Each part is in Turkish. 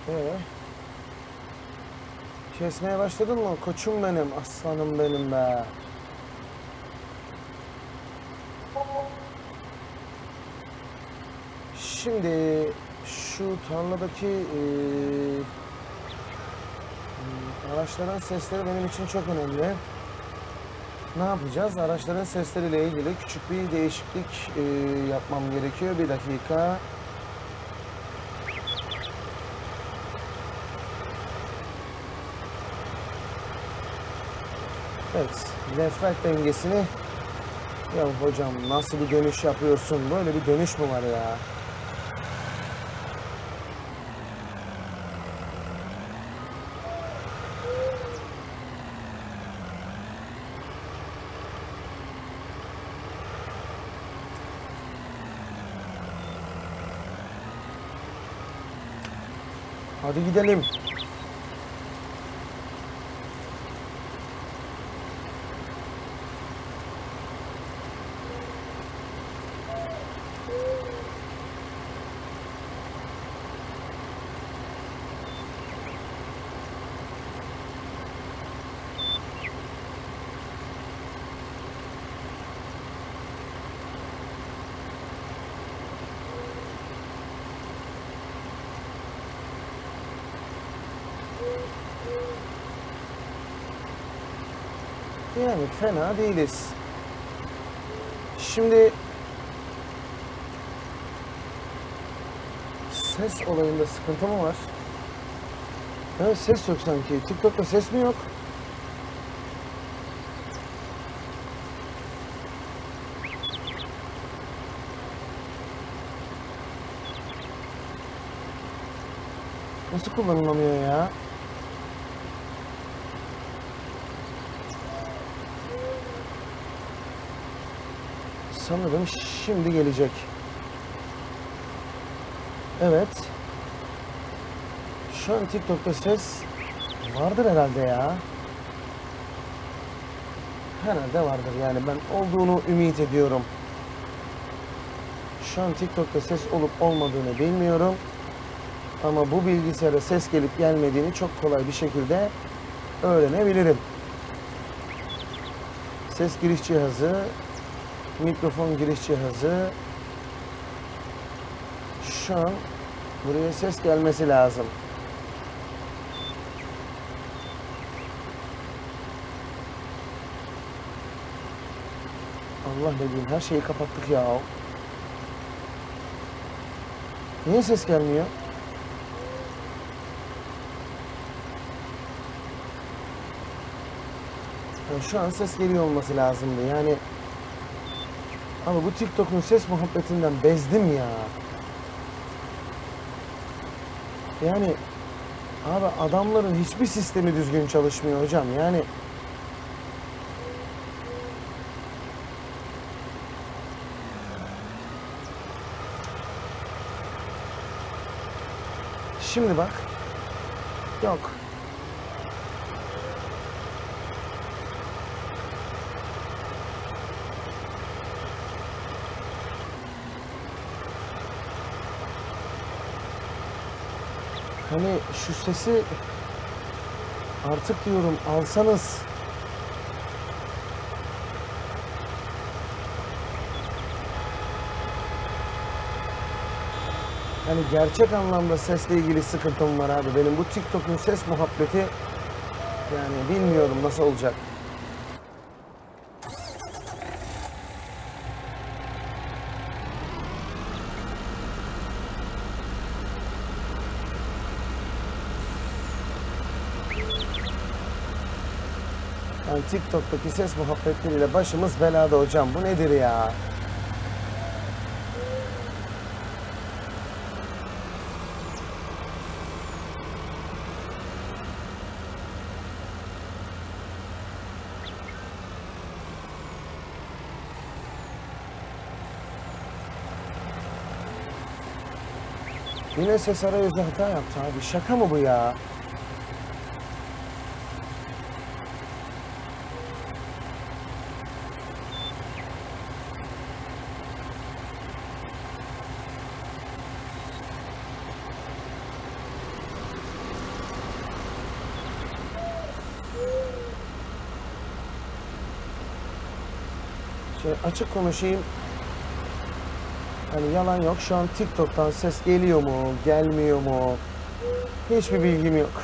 Ee, kesmeye başladın mı? Koçum benim, aslanım benim be. Şimdi şu tarladaki araçların sesleri benim için çok önemli. Ne yapacağız? Araçların sesleriyle ilgili küçük bir değişiklik yapmam gerekiyor. Bir dakika. Evet, refleks dengesini... Ya hocam nasıl bir dönüş yapıyorsun? Böyle bir dönüş mü var ya? Hadi gidelim. Yani fena değiliz. Şimdi ses olayında sıkıntı mı var? Evet, ses yok sanki. TikTok'ta ses mi yok? Nasıl kullanılamıyor ya? Sanırım şimdi gelecek. Evet. Şu an TikTok'ta ses vardır herhalde ya. Herhalde vardır yani, ben olduğunu ümit ediyorum. Şu an TikTok'ta ses olup olmadığını bilmiyorum. Ama bu bilgisayara ses gelip gelmediğini çok kolay bir şekilde öğrenebilirim. Ses giriş cihazı, mikrofon giriş cihazı. Şu an buraya ses gelmesi lazım. Allah ne diyeyim, her şeyi kapattık ya. Niye ses gelmiyor? Yani şu an ses geliyor olması lazımdı yani. Ama bu TikTok'un ses muhabbetinden bezdim ya. Yani abi, adamların hiçbir sistemi düzgün çalışmıyor hocam yani. Şimdi bak. Yok. Hani şu sesi artık diyorum alsanız. Hani gerçek anlamda sesle ilgili sıkıntım var abi. Benim bu TikTok'un ses muhabbeti, yani bilmiyorum nasıl olacak. Yani TikTok'taki ses muhabbetleriyle başımız belada hocam. Bu nedir ya? Yine ses arayüzü hata yaptı abi. Şaka mı bu ya? Açık konuşayım. Hani yalan yok. Şu an TikTok'tan ses geliyor mu, gelmiyor mu? Hiçbir bilgim yok.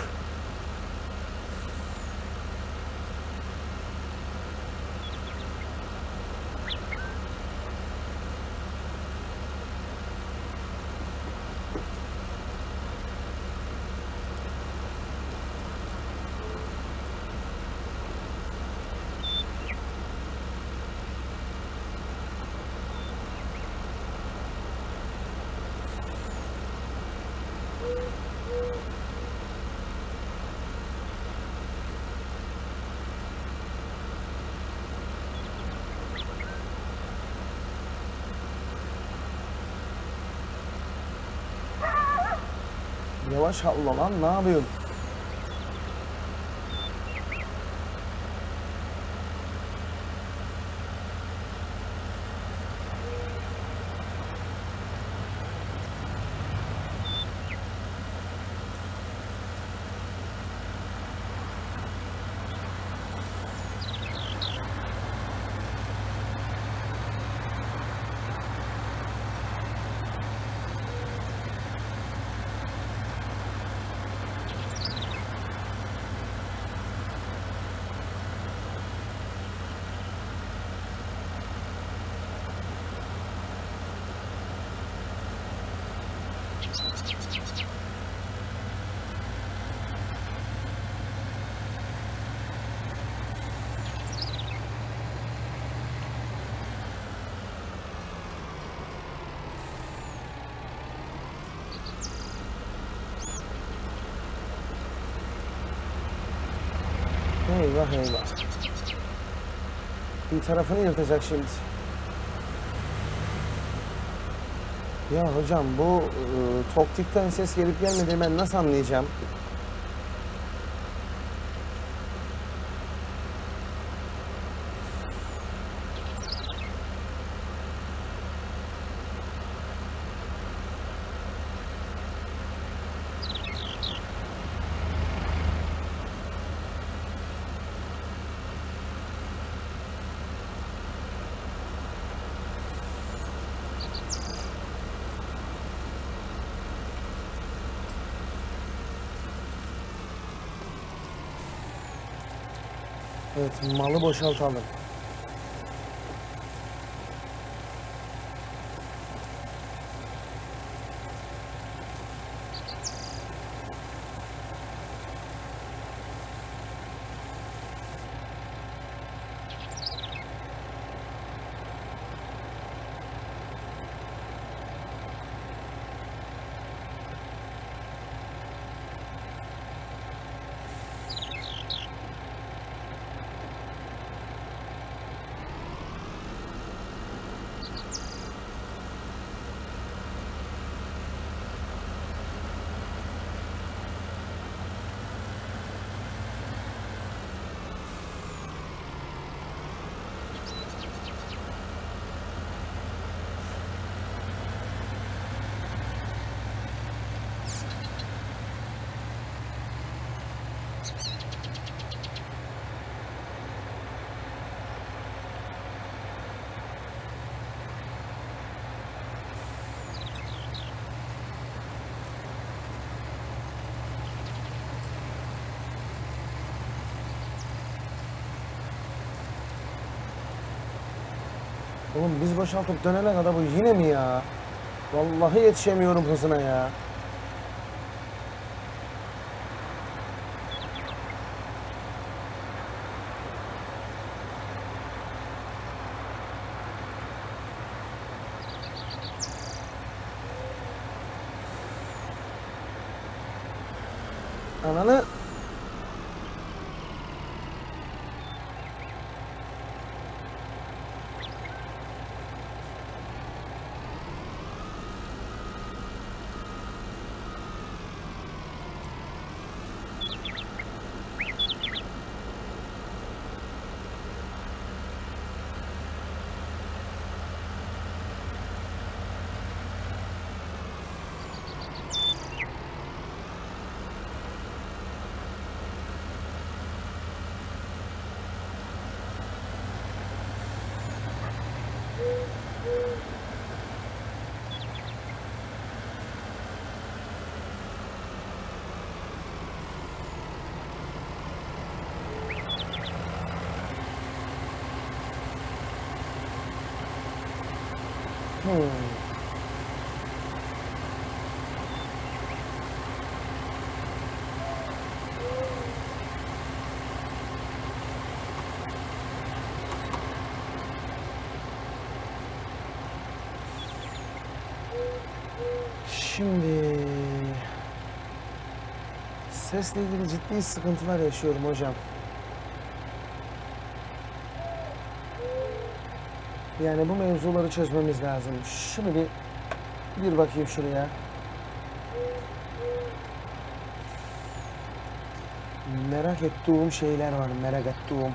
Yavaş havla lan, ne yapıyorsun? Eyvah eyvah. Bir tarafını yırtacak şimdi. Ya hocam bu Toktik'ten ses gelip gelmediğini ben nasıl anlayacağım? Evet, malı boşaltalım. Oğlum biz boşaltıp dönene kadar bu yine mi ya? Vallahi yetişemiyorum hızına ya. Ananı... Şimdi sesle ilgili ciddi sıkıntılar yaşıyorum hocam. Yani bu mevzuları çözmemiz lazım. Şunu bir bakayım şuraya. Merak ettiğim şeyler var, merak ettiğim.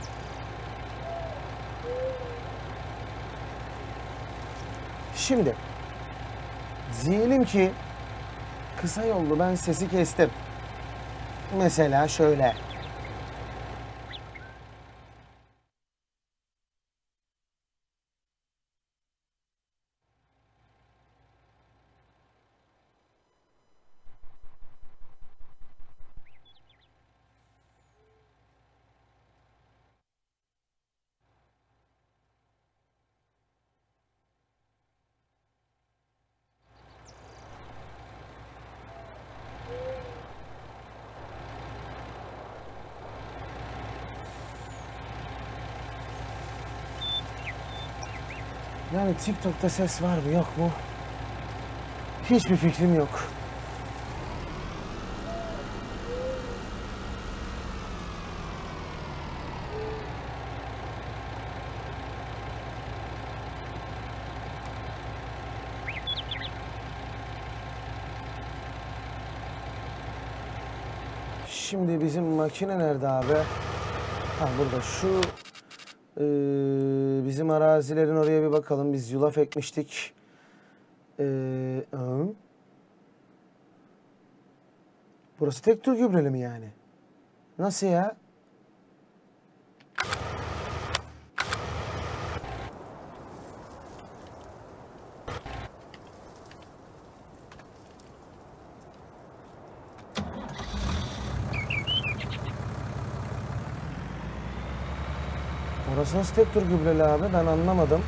Şimdi diyelim ki kısa yollu ben sesi kestim. Mesela şöyle. Yani TikTok'ta ses var mı yok mu? Hiçbir fikrim yok. Şimdi bizim makine nerede abi? Ha burada şu bizim arazilerin oraya bir bakalım. Biz yulaf ekmiştik. Burası tek tür gübreli mi yani? Nasıl ya? Orası nasıl tek tür gübreli abi? Ben anlamadım.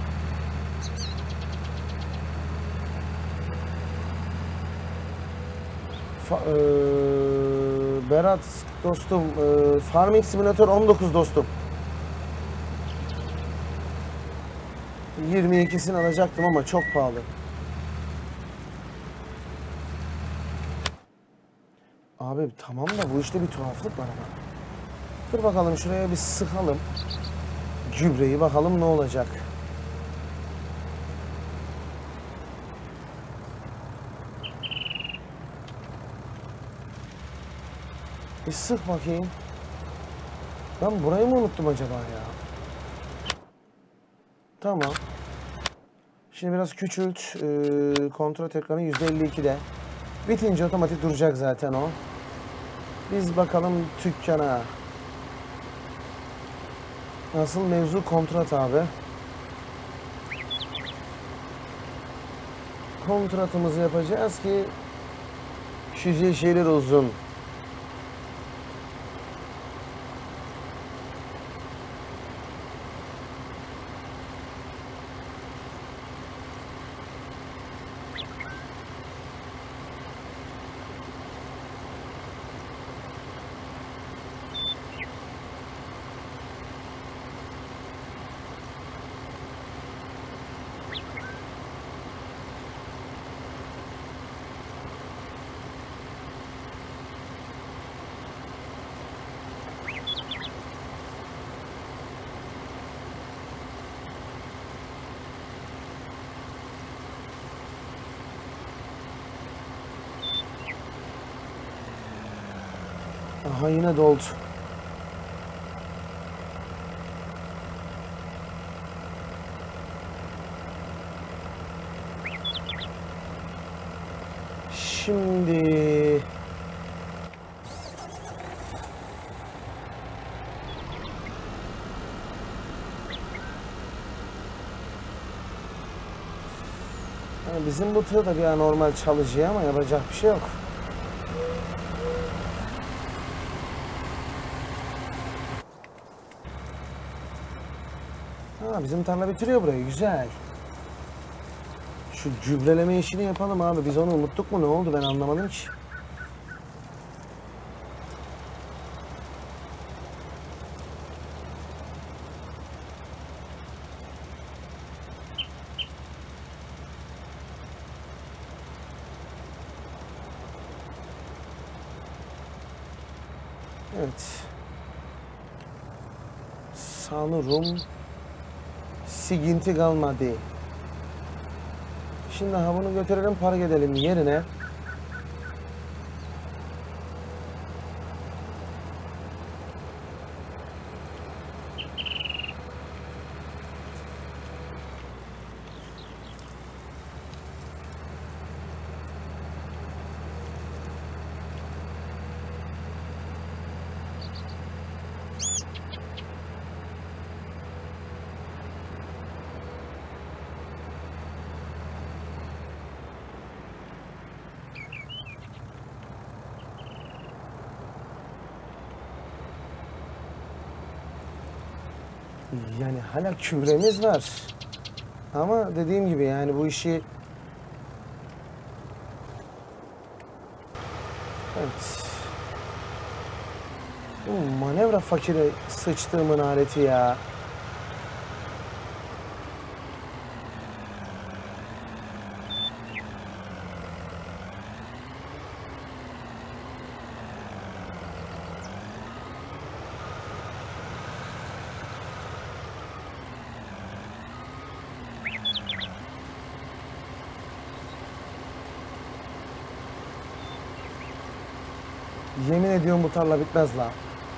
Berat dostum, Farming Simulator 19 dostum. 22'sini alacaktım ama çok pahalı. Abi tamam da bu işte bir tuhaflık var ama. Dur bakalım şuraya bir sıkalım. Gübreyi bakalım ne olacak. Bir sık bakayım. Ben burayı mı unuttum acaba ya? Tamam. Şimdi biraz küçült. Kontrol ekranı %52'de. Bitince otomatik duracak zaten o. Biz bakalım dükkana. Asıl mevzu kontrat abi. Kontratımızı yapacağız ki şu şeyler uzun. Aha yine doldu. Şimdi Yani bizim bu tığ da bir anormal çalışıyor ama yapacak bir şey yok. Ha, bizim tarla bitiriyor burayı. Güzel. Şu gübreleme işini yapalım abi. Biz onu unuttuk mu? Ne oldu? Ben anlamadım ki. Evet. Sanırım siginti kalmadı. Şimdi ha bunu götürelim, park edelim yerine. Yani hala kübremiz var. Ama dediğim gibi yani bu işi... Evet. Bu manevra fakiri sıçtığımın aleti ya. Yemin ediyorum bu tarla bitmez la.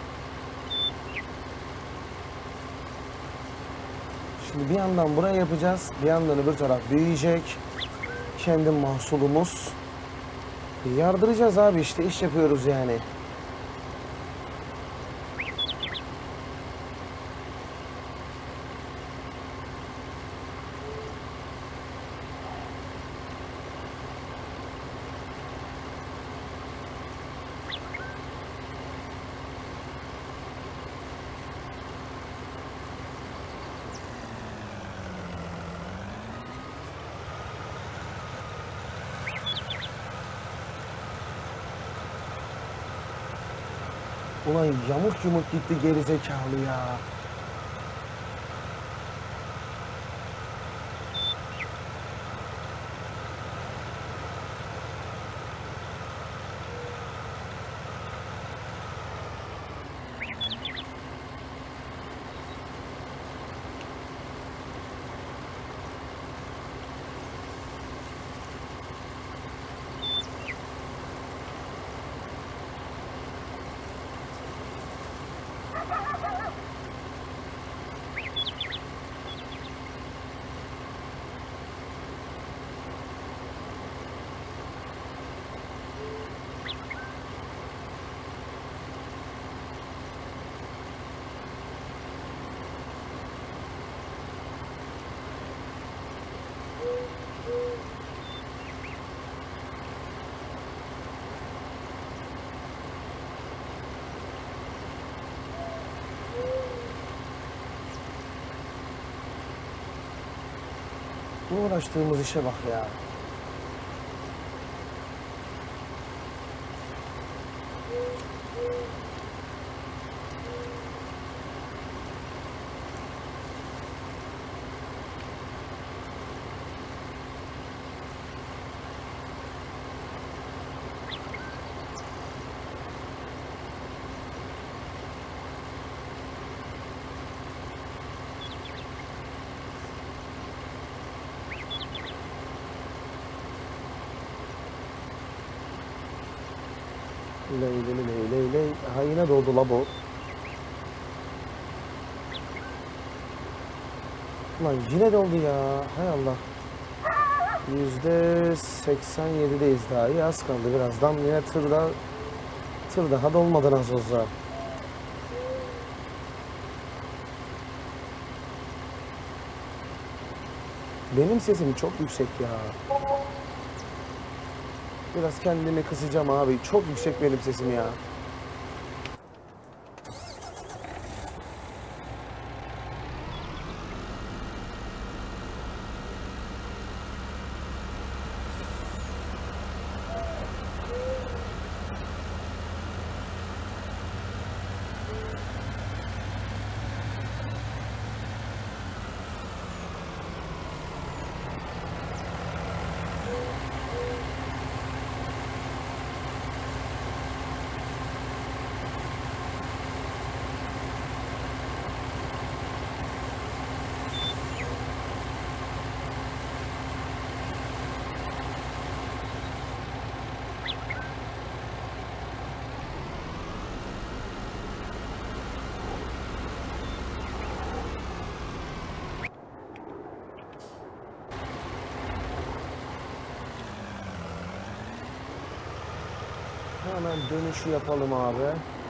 Şimdi bir yandan buraya yapacağız, bir yandan öbür taraf büyüyecek. Kendi mahsulumuz. Yardıracağız abi, işte iş yapıyoruz yani. Ulan yamuk yumuk gitti gerizekalı ya. Bu uğraştığımız işe bak ya. Ley. Aha yine doldu la bu. Lan yine doldu ya. Hay Allah. %87'deyiz daha. İyi az kaldı birazdan. Yine tır daha dolmadan az olsa. Benim sesim çok yüksek ya. Biraz kendimi kısacağım abi. Çok yüksek benim sesim ya. Hemen dönüşü yapalım abi.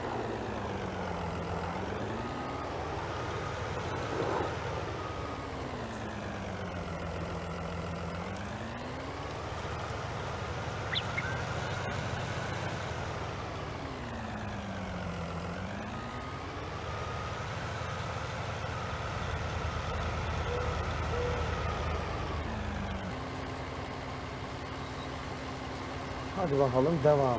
Hadi bakalım devam.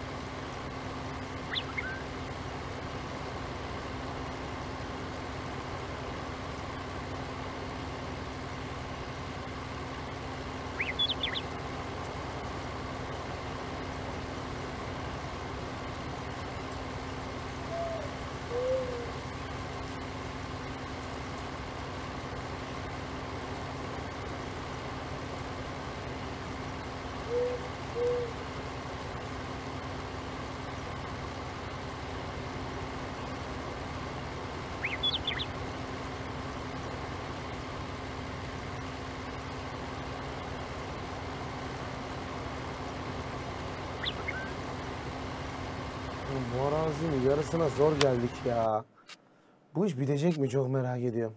Bu arazinin yarısına zor geldik ya. Bu iş bitecek mi çok merak ediyorum.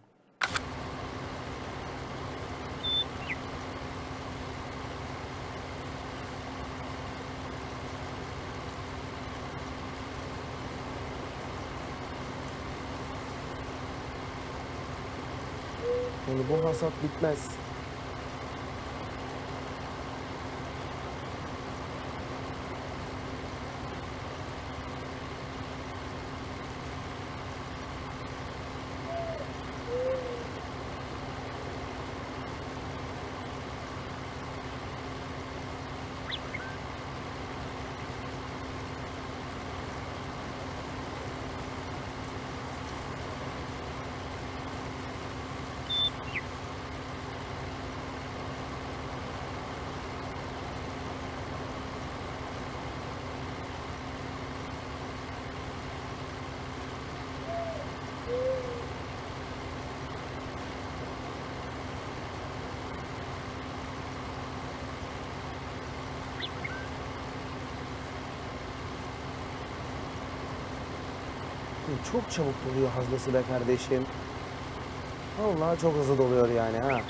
Yani bu hasat bitmez. Çok çabuk doluyor haznesi be kardeşim. Vallahi çok hızlı doluyor yani ha.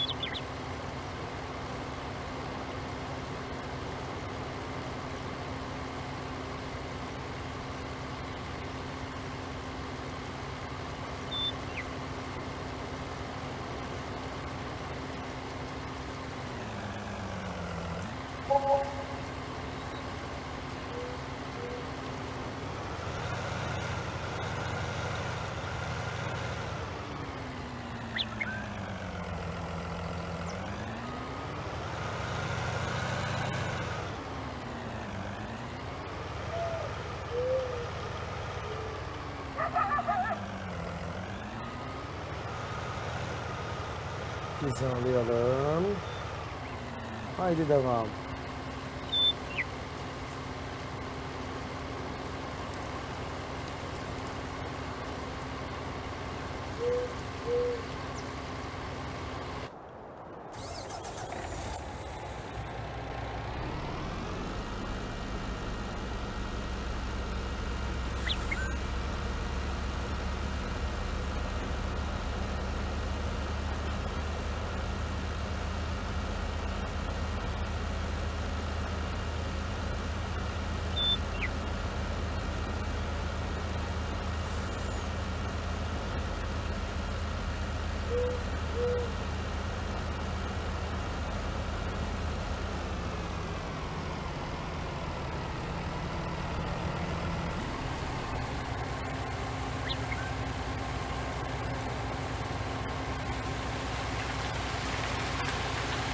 Hizalayalım. Haydi devam.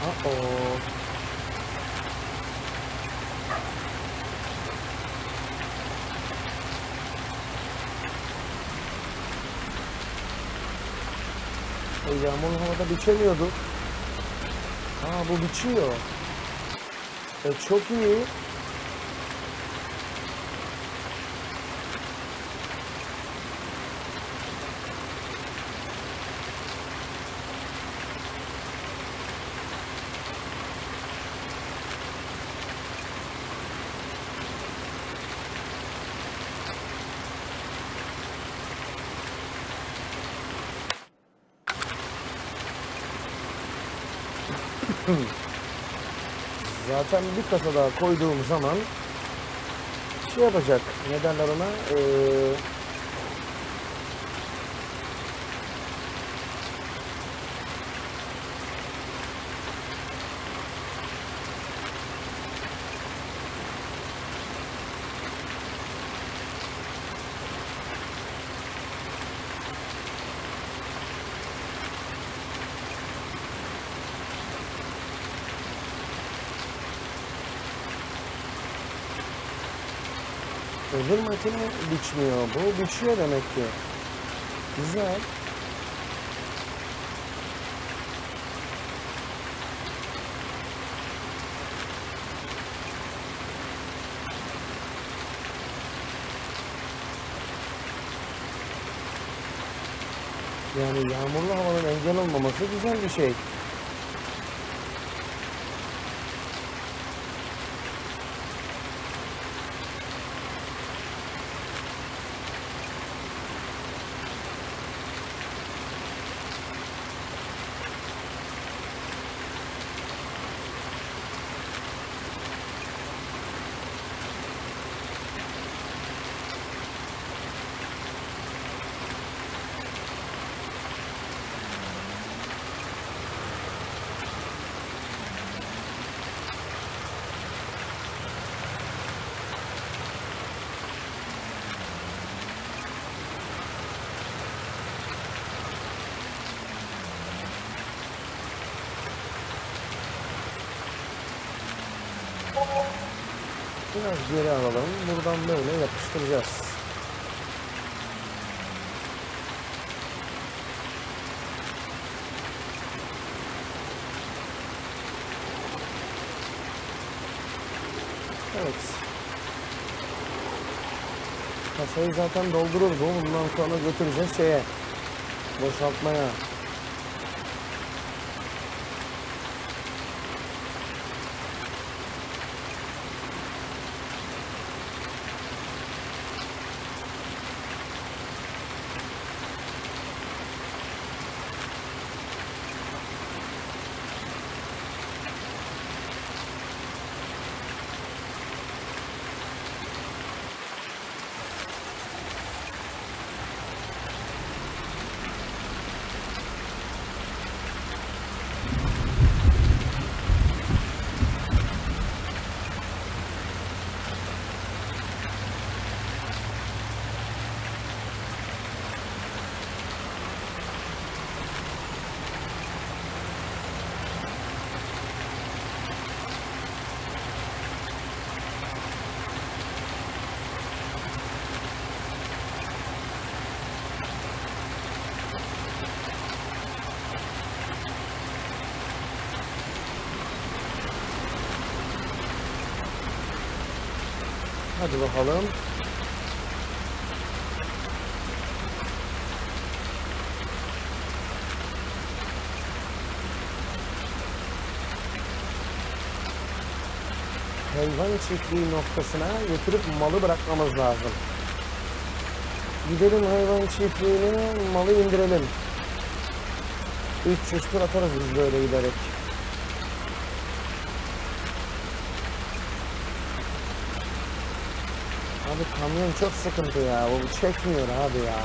Uh-oh. Yağmurlu havada biçemiyordu. Bu biçiyor. Çok iyi. Zaten bir kasa daha koyduğum zaman şey yapacak. Ne derler ona? Öbür makine biçmiyor. Bu biçiyor demek ki. Güzel. Yani yağmurlu havanın engel olmaması güzel bir şey. Biraz geri alalım. Buradan böyle yapıştıracağız. Evet. Kasayı zaten doldurur bu. Bundan sonra götüreceğiz şeye. Boşaltmaya. Hadi bakalım. Hayvan çiftliği noktasına götürüp malı bırakmamız lazım. Gidelim hayvan çiftliğine, malı indirelim. 300 tur atarız biz böyle giderek. Abi kamyon çok sıkıntı ya. Bu çekmiyor abi ya.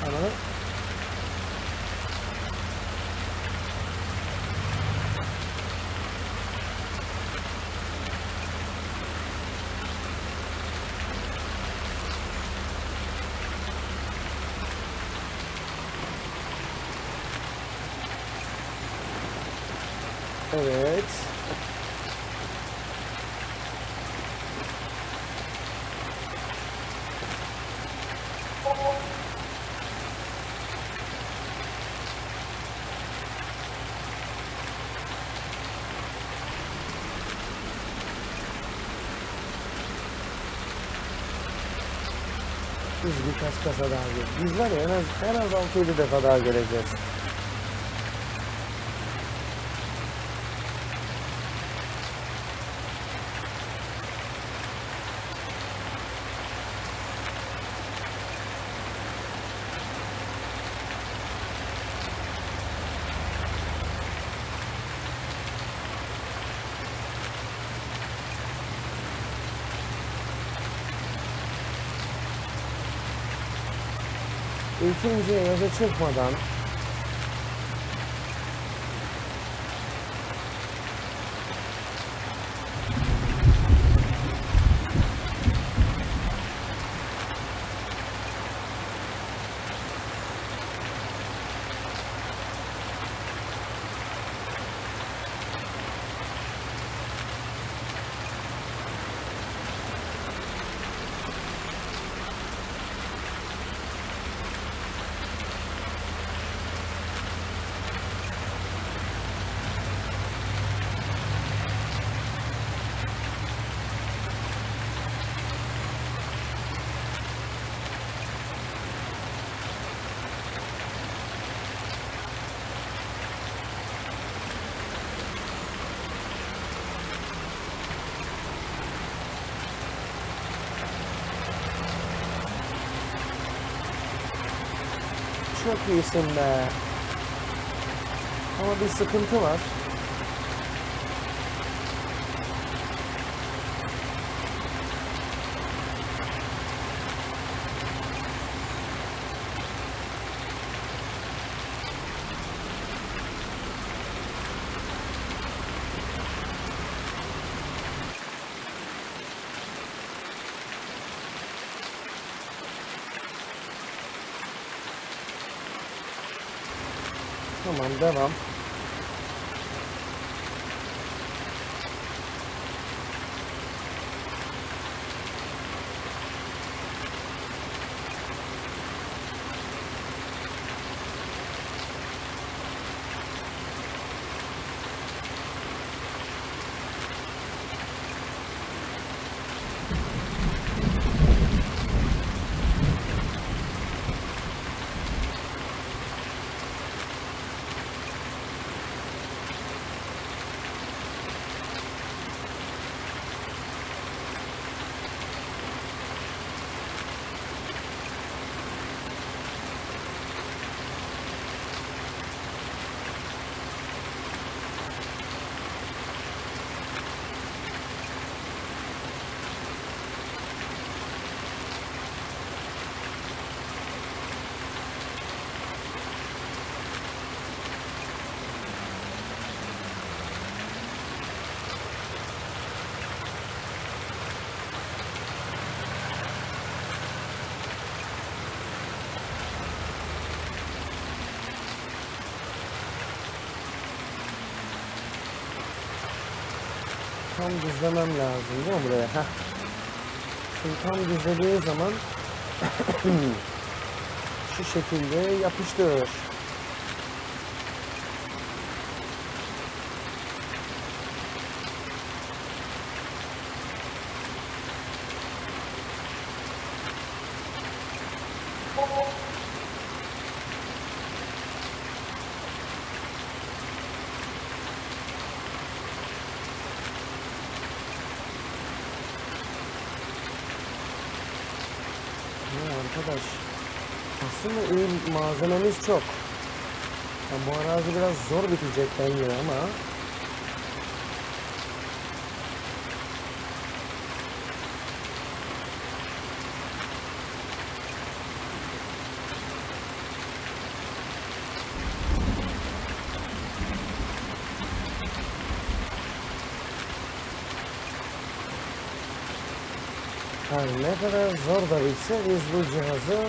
Anladın? Evet. Biz birkaç kasa daha geleceğiz. Biz var ya en az 6-7 defa daha geleceğiz. İkinci yaza çıkmadan çok iyisin be. Ama bir sıkıntı var. Tamam, devam. Tam düzlemem lazım değil mi buraya? Heh. Şimdi tam düzlediği zaman şu şekilde yapıştır. Arkadaş, aslında iyi malzememiz çok. Yani bu arazi biraz zor bitecek bence ama Her ne kadar zor da bilse biz bu cihazı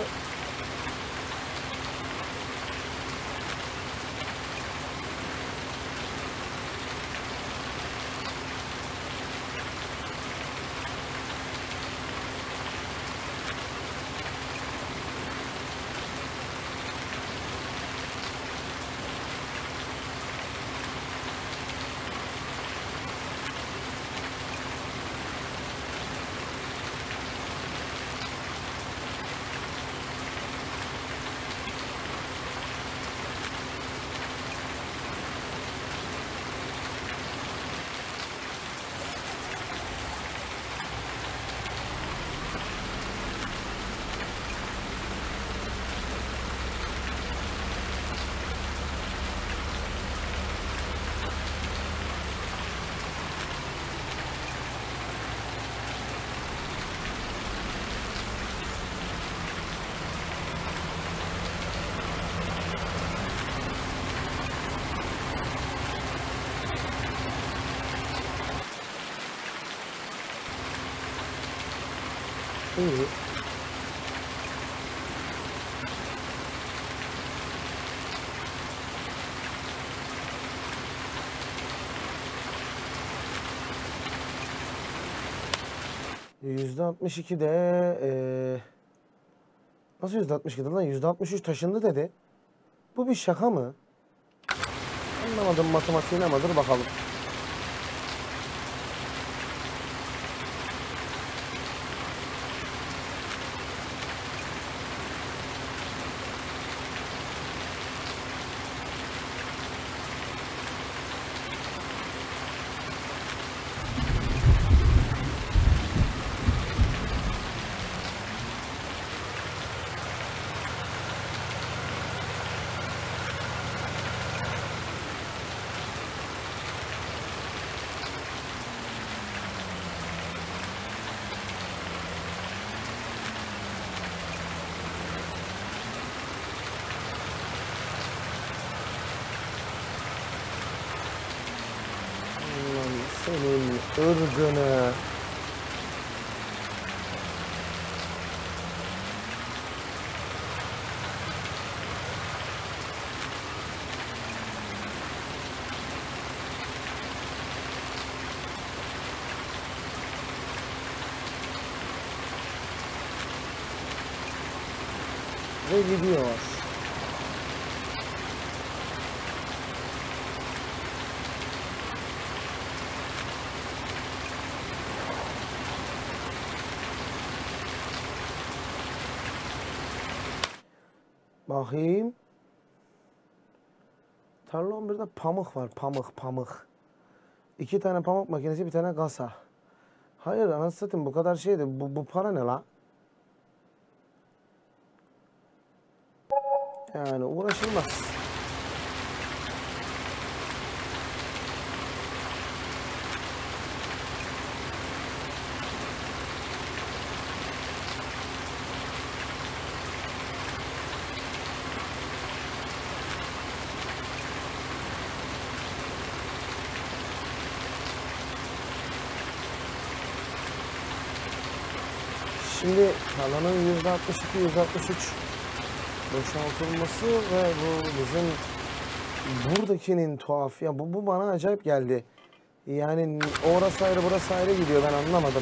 iyi. %62'de nasıl %62'de lan? %63 taşındı dedi. Bu bir şaka mı? Anlamadım matematiğine ama dur bakalım. Senin ırgını. Ve gidiyor. Bakayım. Tarla 11'de pamuk var. Pamuk. 2 tane pamuk makinesi, bir tane kasa. Hayır anasını satayım, bu kadar şeydi. Bu para ne la? Yani uğraşılmaz. Şimdi tarlanın %62-%63 boşaltılması ve bu bizim buradakinin tuhaf. Ya bu bana acayip geldi. Yani orası ayrı burası ayrı gidiyor, ben anlamadım.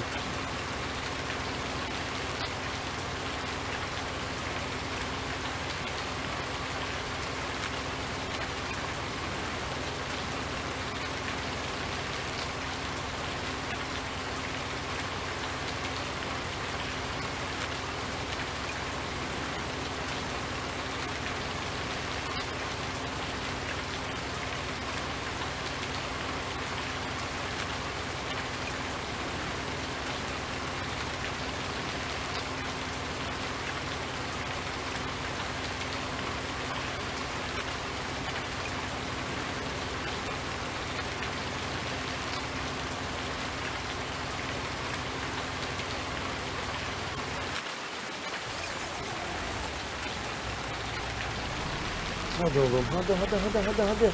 Hadi oğlum, hadi.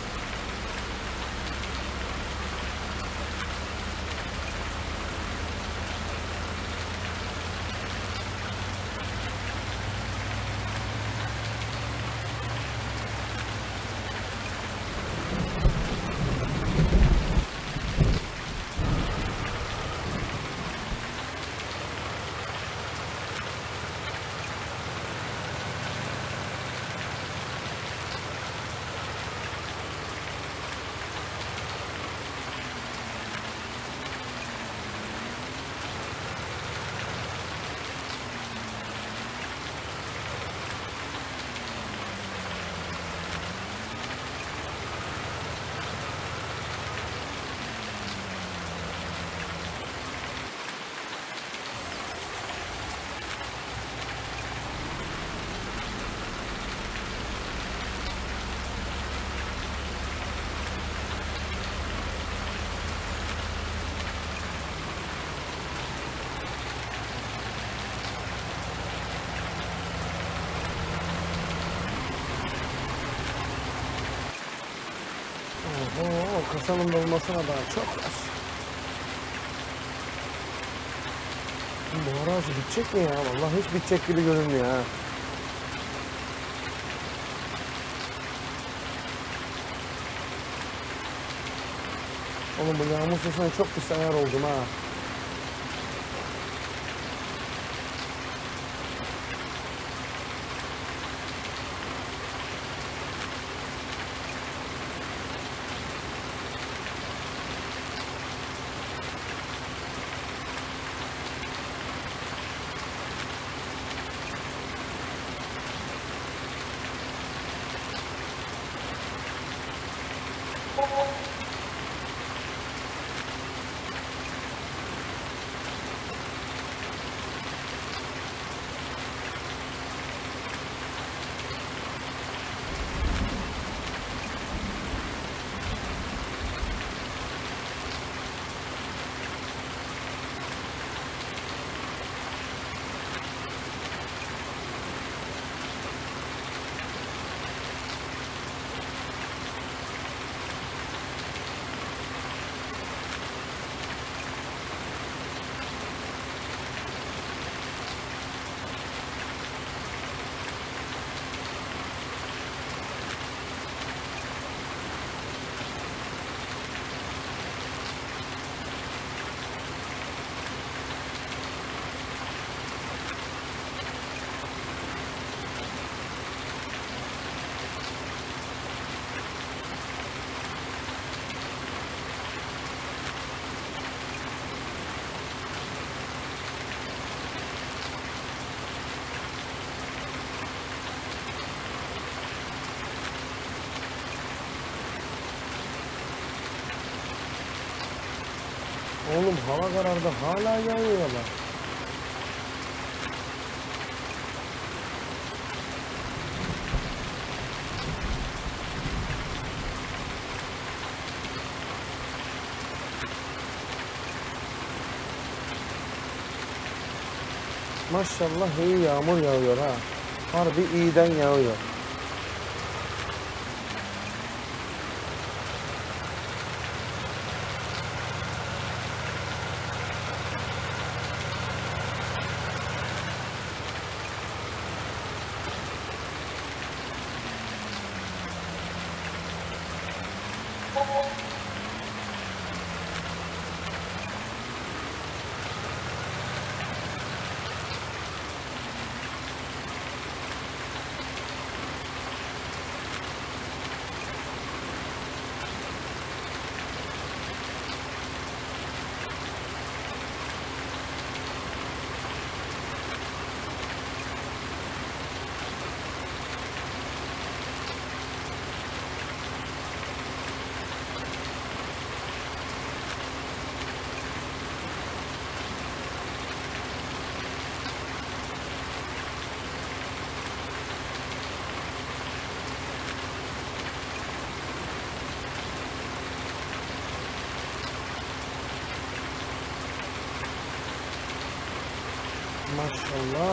Oo, kasanın dolmasına daha çok var. Bu arazi bitecek mi ya? Vallahi hiç bitecek gibi görünmüyor ha. Oğlum bu yağmur sesine çok pis ayar oldum ha. Oğlum hava karardı hala yağıyorlar. Maşallah iyi yağmur yağıyor ha. Harbi iyiden yağıyor. Maşallah.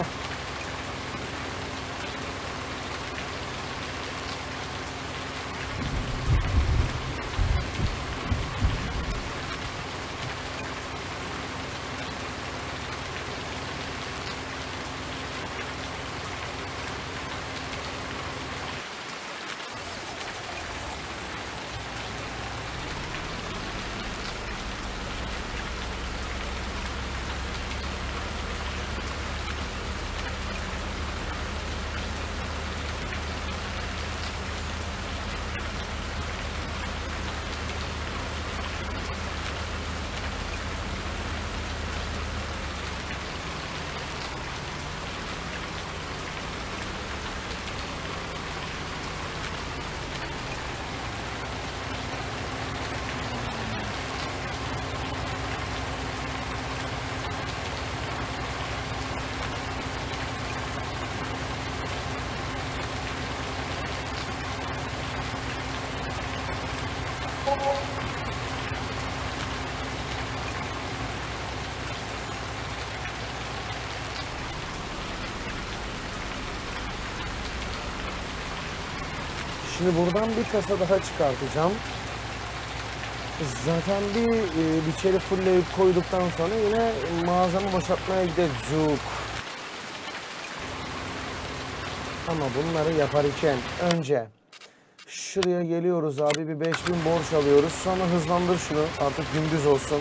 Şimdi buradan bir kasa daha çıkartacağım. Zaten bir biçeri fullleyip koyduktan sonra yine mağazamı boşaltmaya gideceğiz. Ama bunları yaparken önce şuraya geliyoruz abi, bir 5000 borç alıyoruz. Sonra hızlandır şunu, artık gündüz olsun.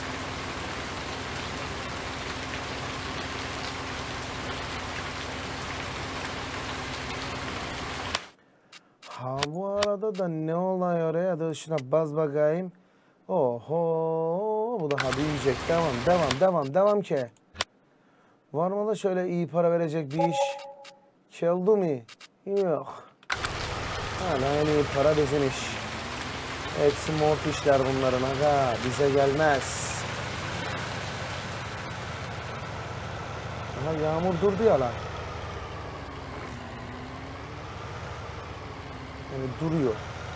Ha bu arada da ne olay oraya da şuna baz bakayım. Oho, bu daha büyüyecek. Devam ki. Var mı da şöyle iyi para verecek bir iş? Keldu mi? Yok. Hala en iyi para bizim iş. Hepsi mort işler bunların aga. Bize gelmez. Aha yağmur durdu ya lan. Yani duruyor.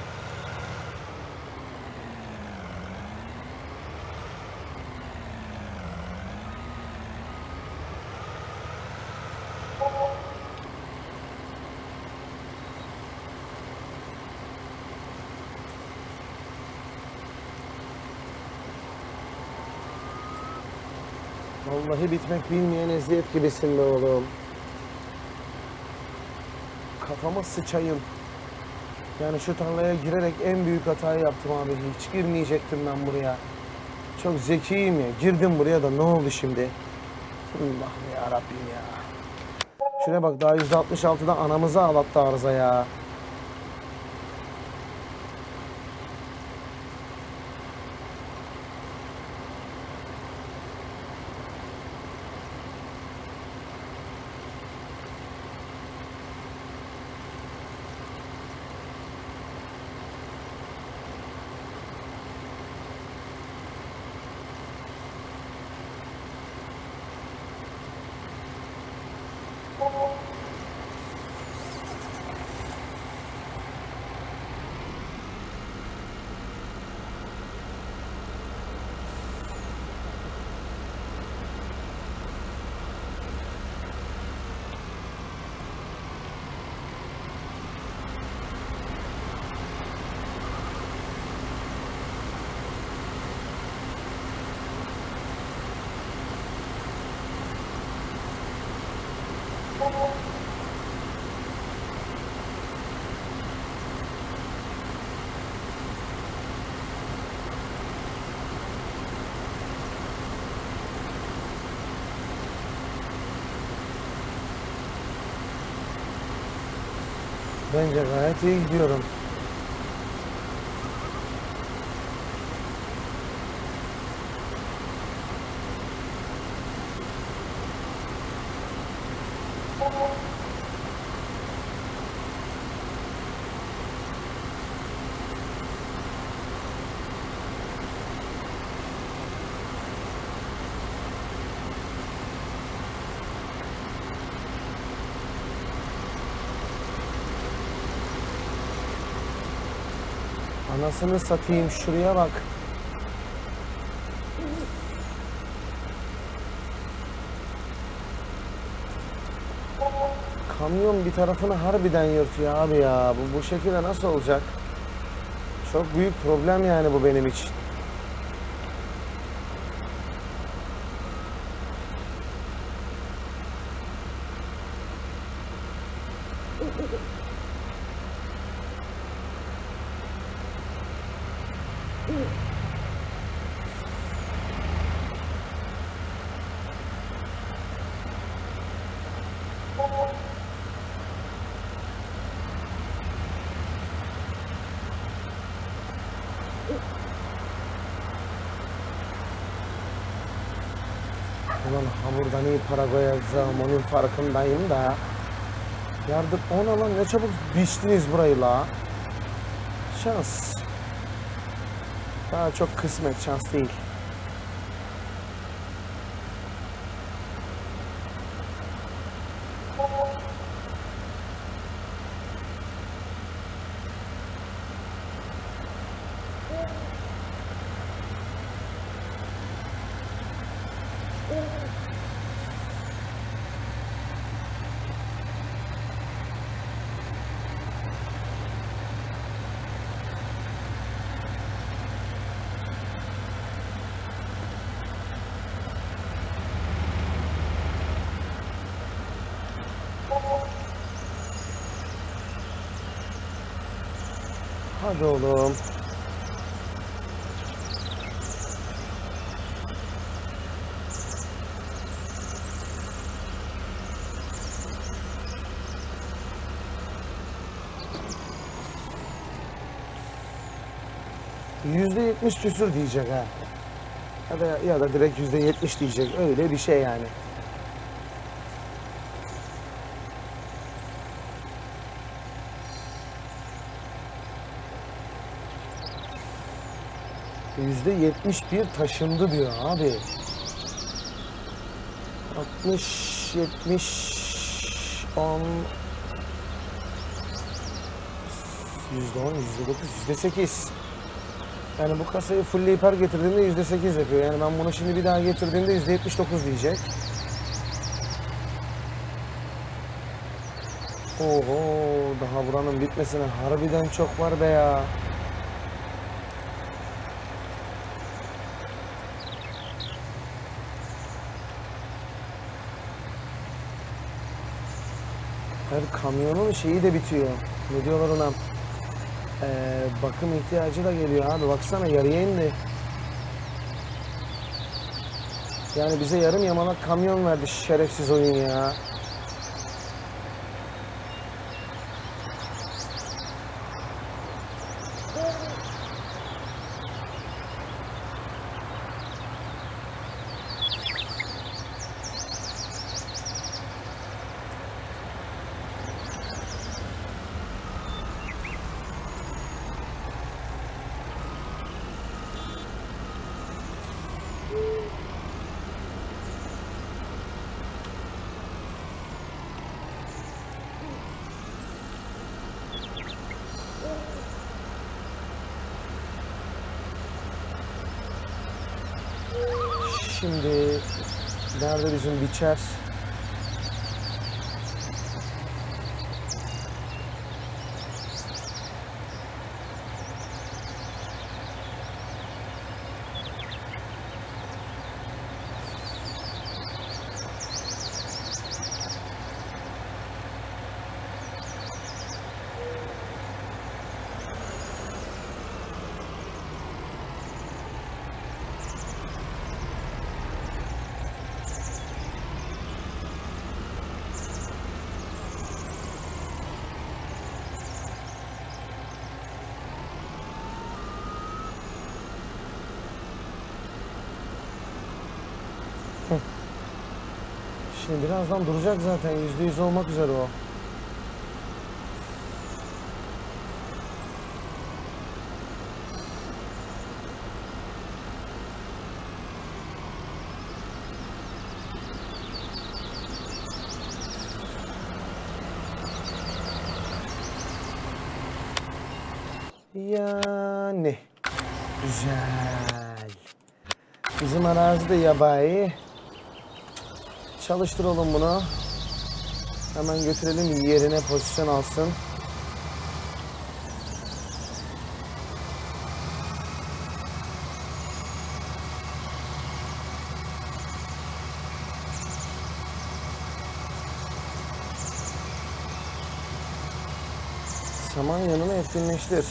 Vallahi bitmek bilmeyen eziyet gibisin be oğlum. Kafama sıçayım. Yani şu tarlaya girerek en büyük hatayı yaptım abi. Hiç girmeyecektim ben buraya. Çok zekiyim ya. Girdim buraya da ne oldu şimdi? Allah'ım ya Rabbim ya. Şuraya bak, daha %66'da anamızı ağlattı arıza ya. Bence gayet iyi gidiyorum. Anasını satayım, şuraya bak. Kamyon bir tarafını harbiden yırtıyor abi ya. Bu şekilde nasıl olacak? Çok büyük problem yani bu benim için. Ulan hamurdan iyi para koyacağım, onun farkındayım da. Yardım, ona lan ne çabuk biçtiniz burayı la. Şans. Daha çok kısmet, şans değil. Hadi oğlum. %70 küsür diyecek ha. Ya da direkt %70 diyecek. Öyle bir şey yani. %71 taşındı diyor abi. 60, 70, 10, %10, %9, %8. Yani bu kasayı fullleyip her getirdiğimde %8 yapıyor. Yani ben bunu şimdi bir daha getirdiğimde %79 diyecek. Oho, daha buranın bitmesine harbiden çok var be ya. Her kamyonun şeyi de bitiyor. Ne diyorlar ona? Bakım ihtiyacı da geliyor abi. Baksana yarıya indi. Yani bize yarım yamalak kamyon verdi şerefsiz oyun ya. Şimdi nerede bizim biçer? Şimdi birazdan duracak zaten. %100 olmak üzere o. Yani güzel. Bizim arazi de yabani. Çalıştıralım bunu. Hemen götürelim yerine, pozisyon alsın. Saman yanını etkinleştir.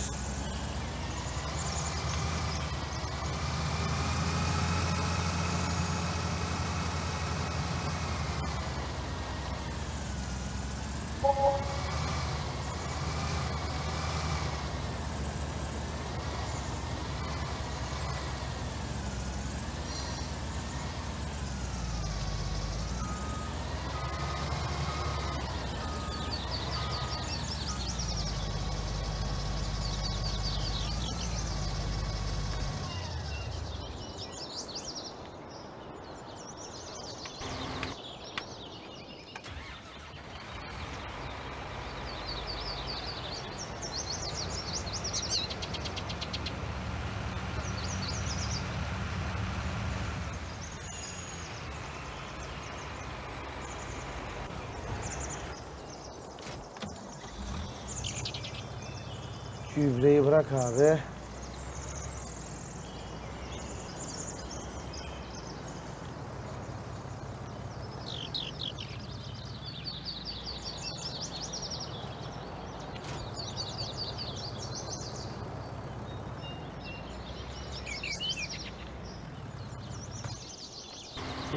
Gübreyi bırak abi.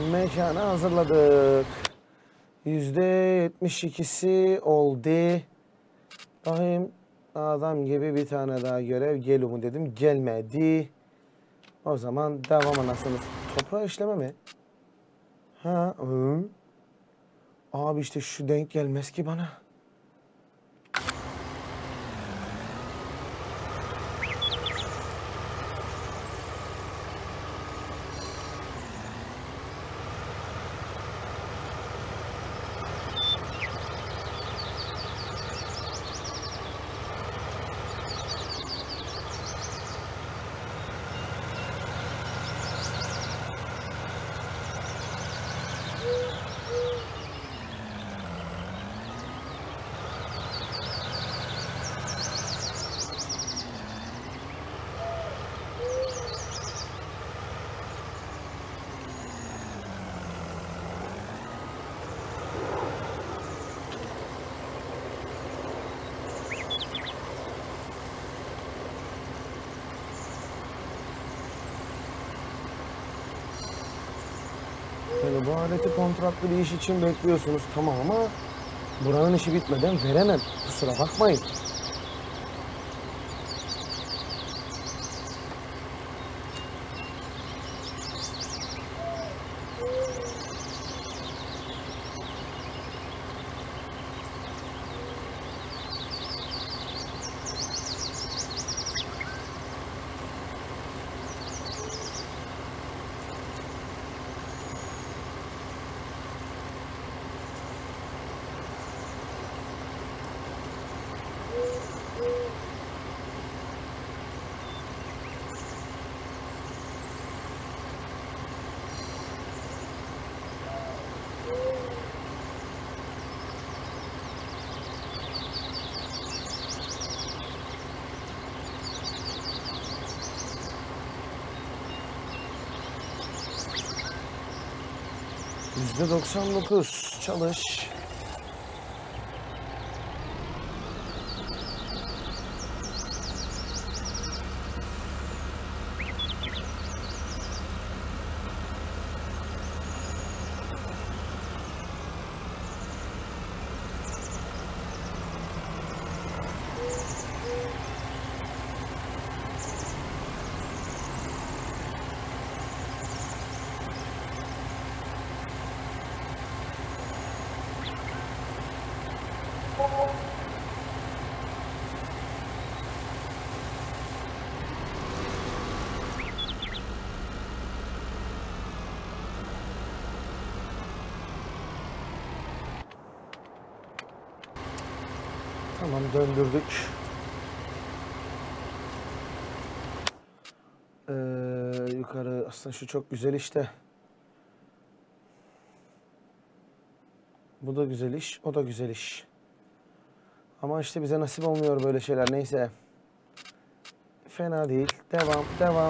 Mekanı hazırladık. %72'si oldu. Bakayım adam gibi bir tane daha görev geliyor dedim. Gelmedi. O zaman devam anasınız. Toprağı işleme mi? Ha, hı. Abi işte şu denk gelmez ki bana. Yani bu aleti kontratlı bir iş için bekliyorsunuz tamam ama buranın işi bitmeden veremem. Kusura bakmayın. %99 çalış. Tamam döndürdük. Yukarı aslında şu çok güzel işte. Bu da güzel iş, o da güzel iş. Ama işte bize nasip olmuyor böyle şeyler. Neyse. Fena değil. Devam, devam.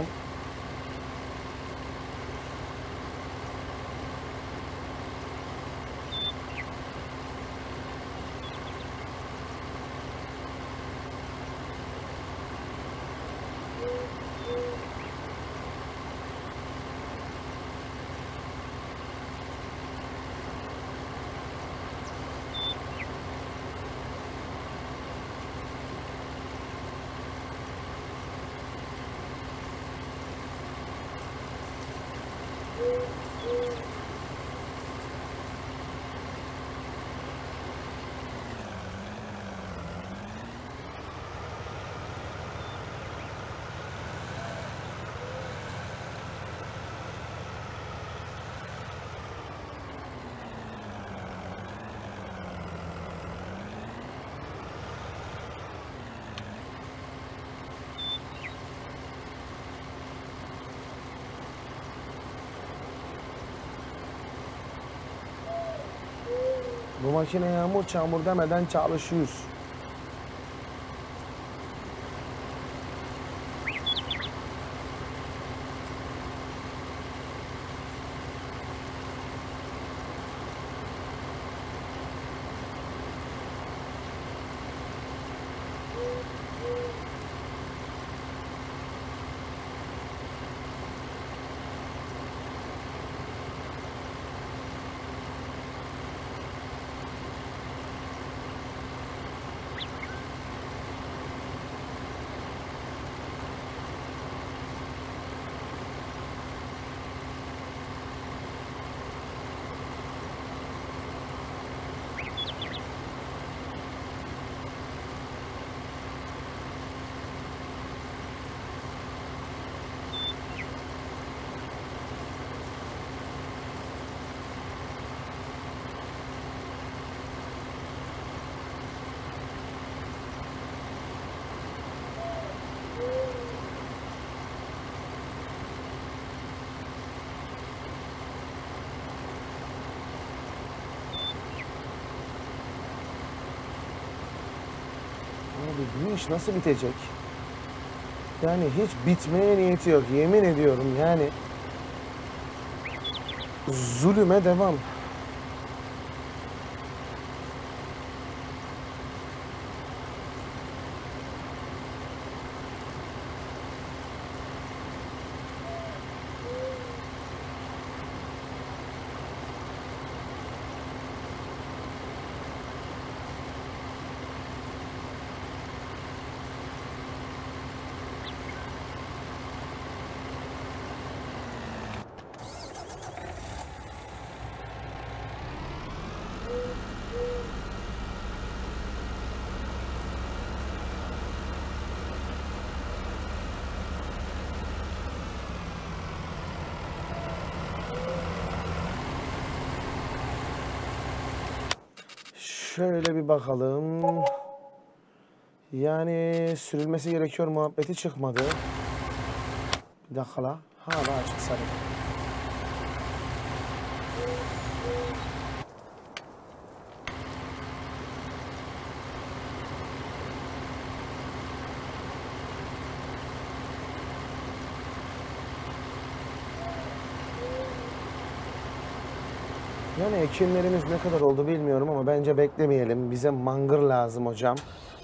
Bu makine yağmur çamur demeden çalışıyor. bu iş nasıl bitecek? Yani hiç bitmeye niyeti yok. Yemin ediyorum yani. Zulüme devam. Şöyle bir bakalım. Yani sürülmesi gerekiyor muhabbeti çıkmadı. Bir dakika la. Hala açık sarı. Yani ekimlerimiz ne kadar oldu bilmiyorum ama bence beklemeyelim. Bize mangır lazım hocam.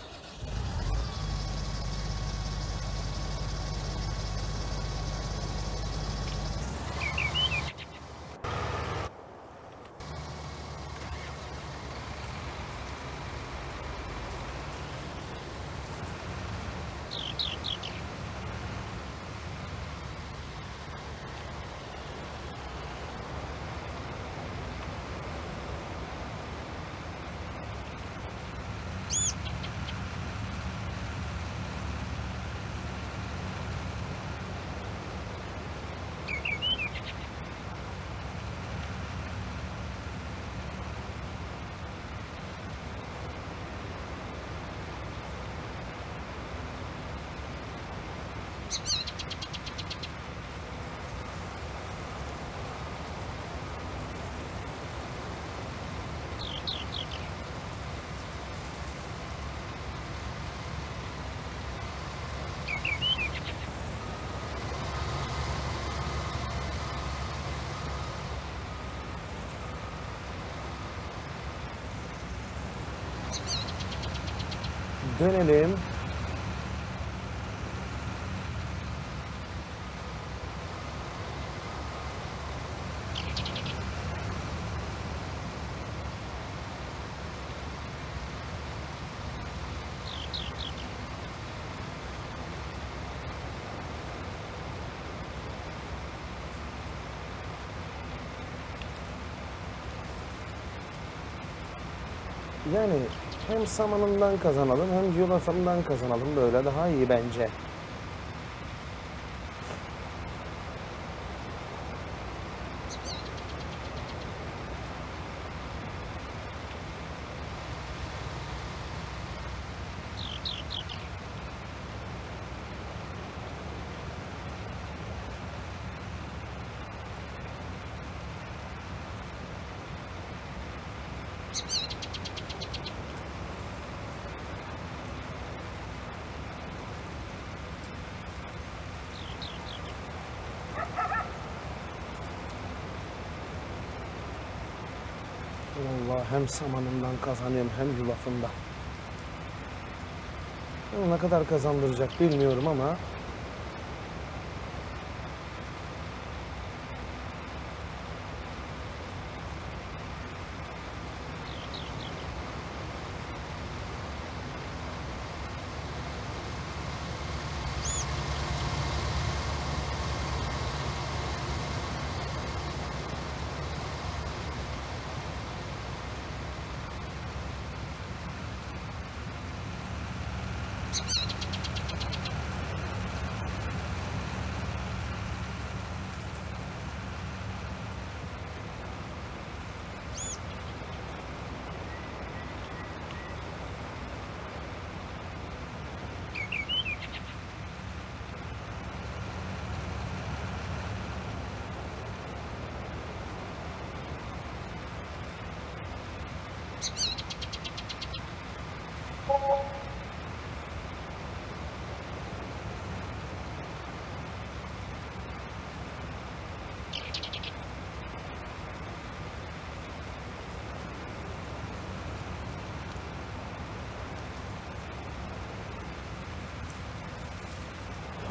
Dönelim. Yani hem samanından kazanalım hem yulafından kazanalım. Böyle daha iyi bence. Allah hem samanından kazanıyorum hem yulafından. Ne kadar kazandıracak bilmiyorum ama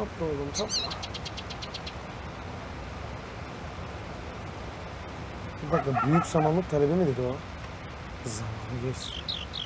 Topla oğlum, topla. Bir dakika, büyük samanlık talebi mi dedi o? Zamanı geç.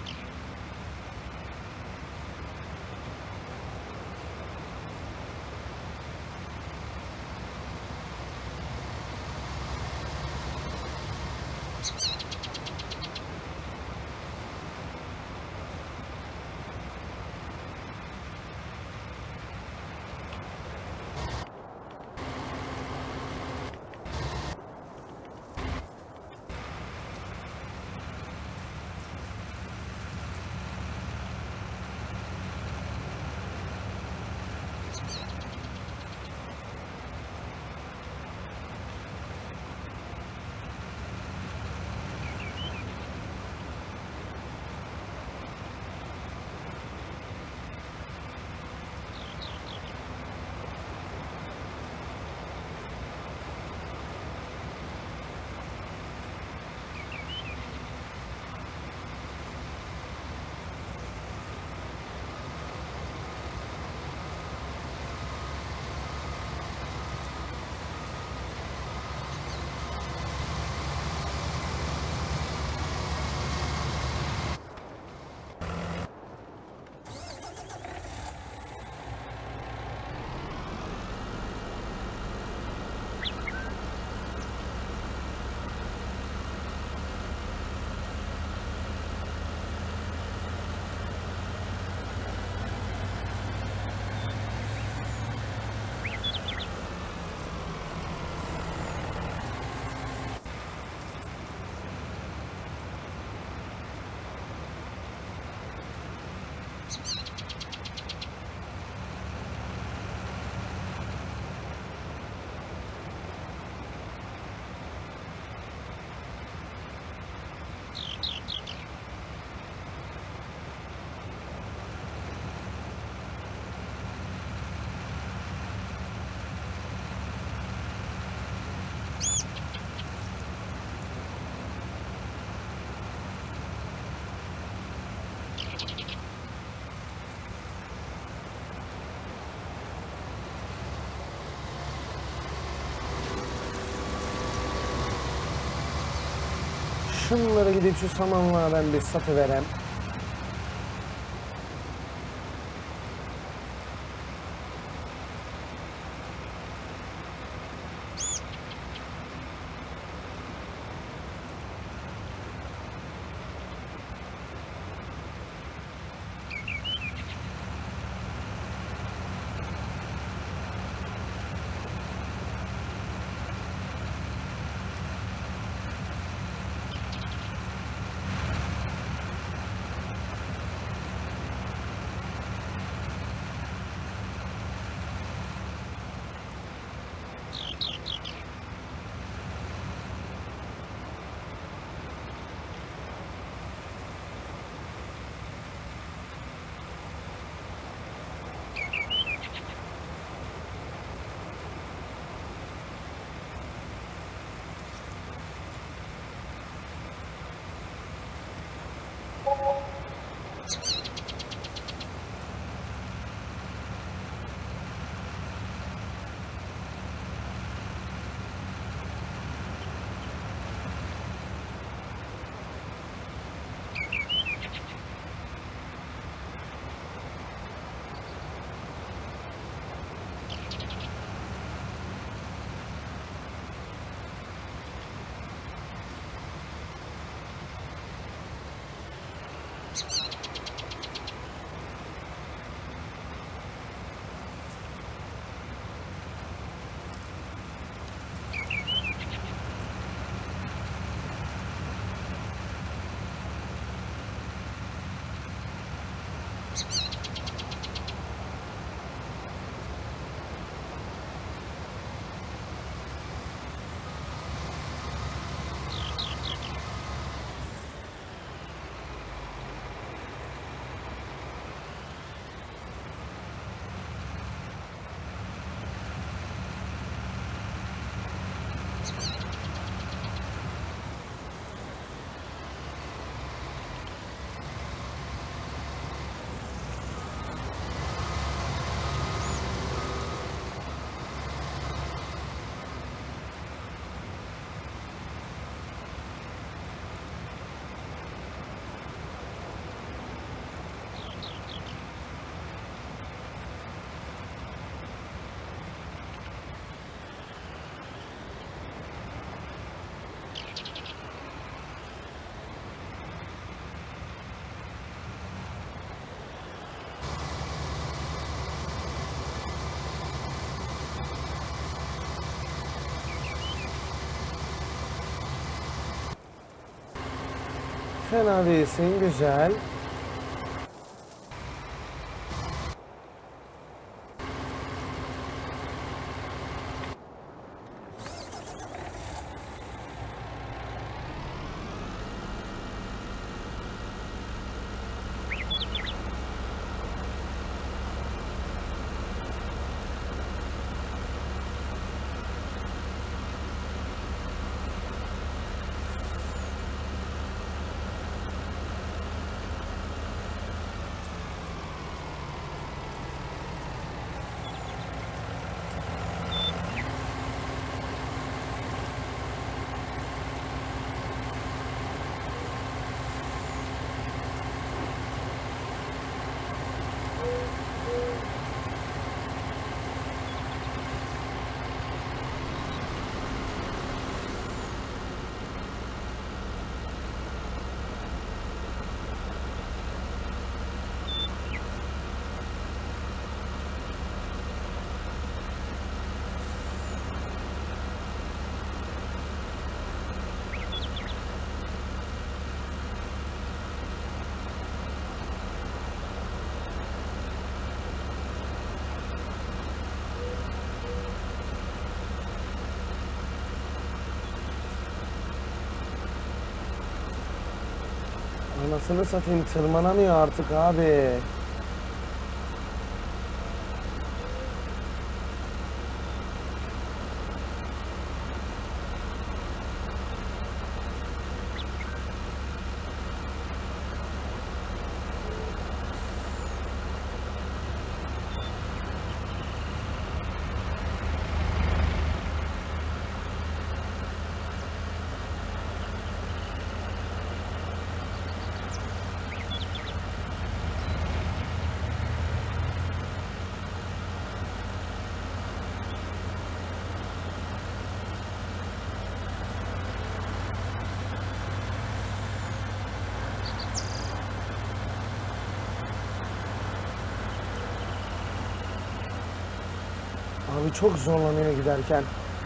Şunları gidip şu samanlığa ben bir satıverem. Fena değilsin, güzel. Anasını satayım, tırmanamıyor artık abi. Abi çok zorlanıyor giderken.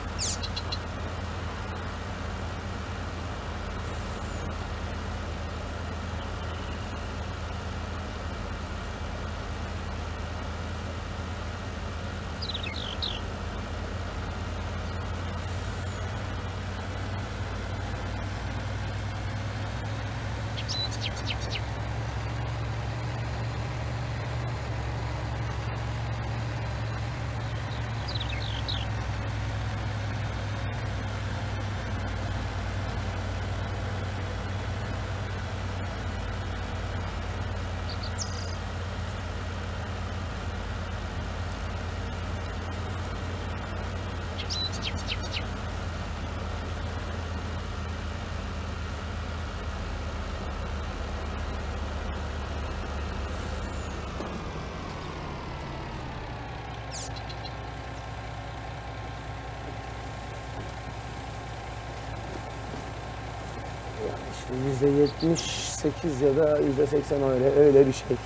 %78 ya da %80 öyle bir şey.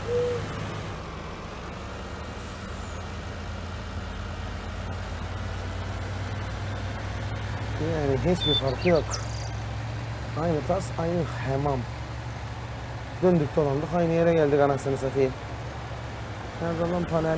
Yani hiçbir farkı yok. Aynı tas, aynı hamam. Döndük dolandık, aynı yere geldik anasını satayım. Nerede lan panel?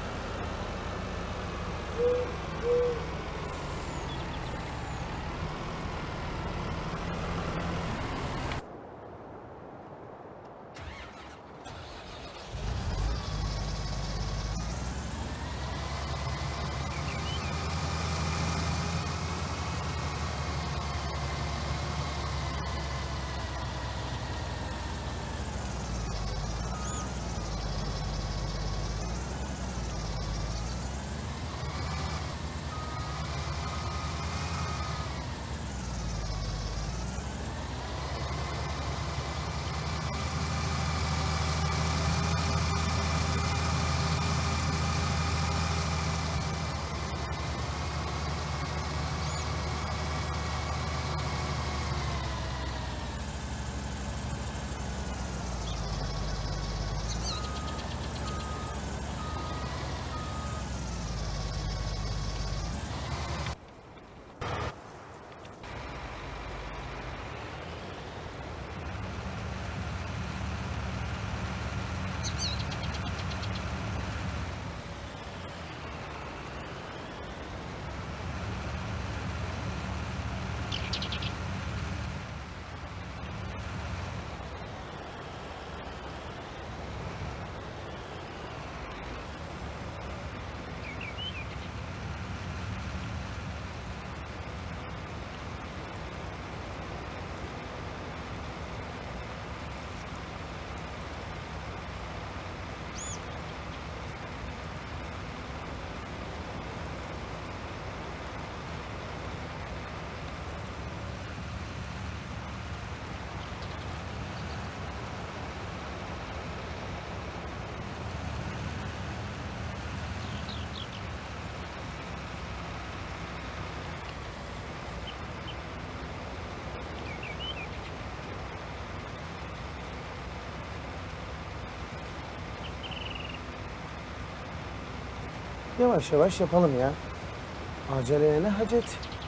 Yavaş yavaş yapalım ya. Aceleye ne hacet?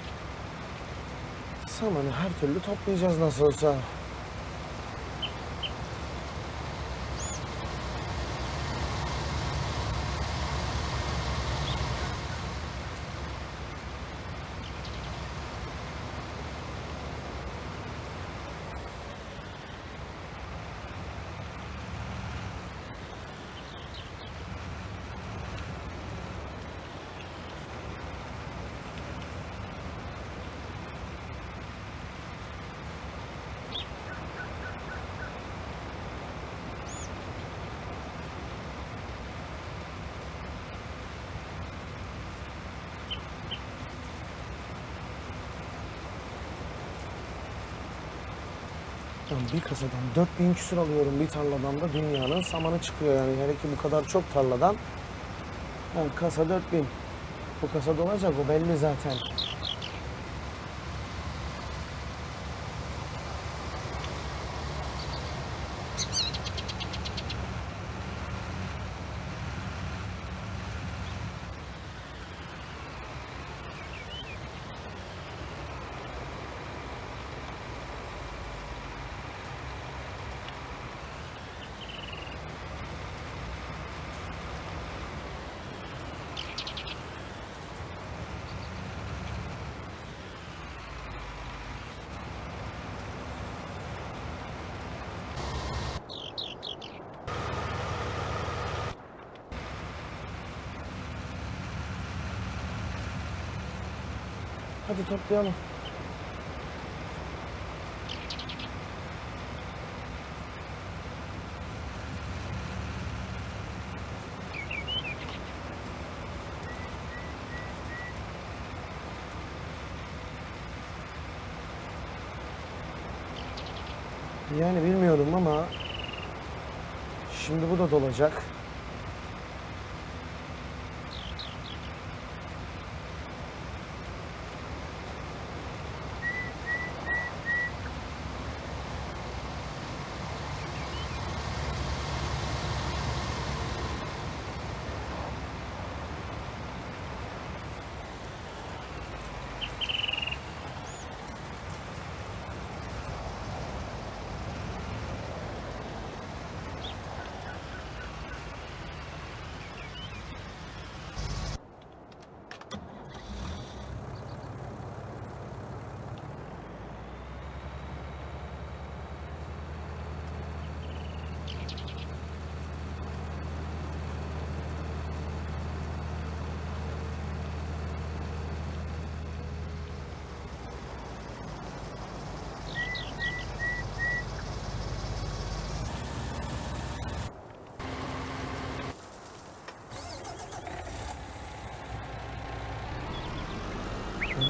Samanı her türlü toplayacağız nasıl olsa. Bir kasadan 4000 küsür alıyorum bir tarladan da dünyanın samanı çıkıyor yani. Hele ki bu kadar çok tarladan. Yani kasa 4000. Bu kasa dolacak o belli zaten. Hadi toplayalım. Yani bilmiyorum ama şimdi bu da dolacak.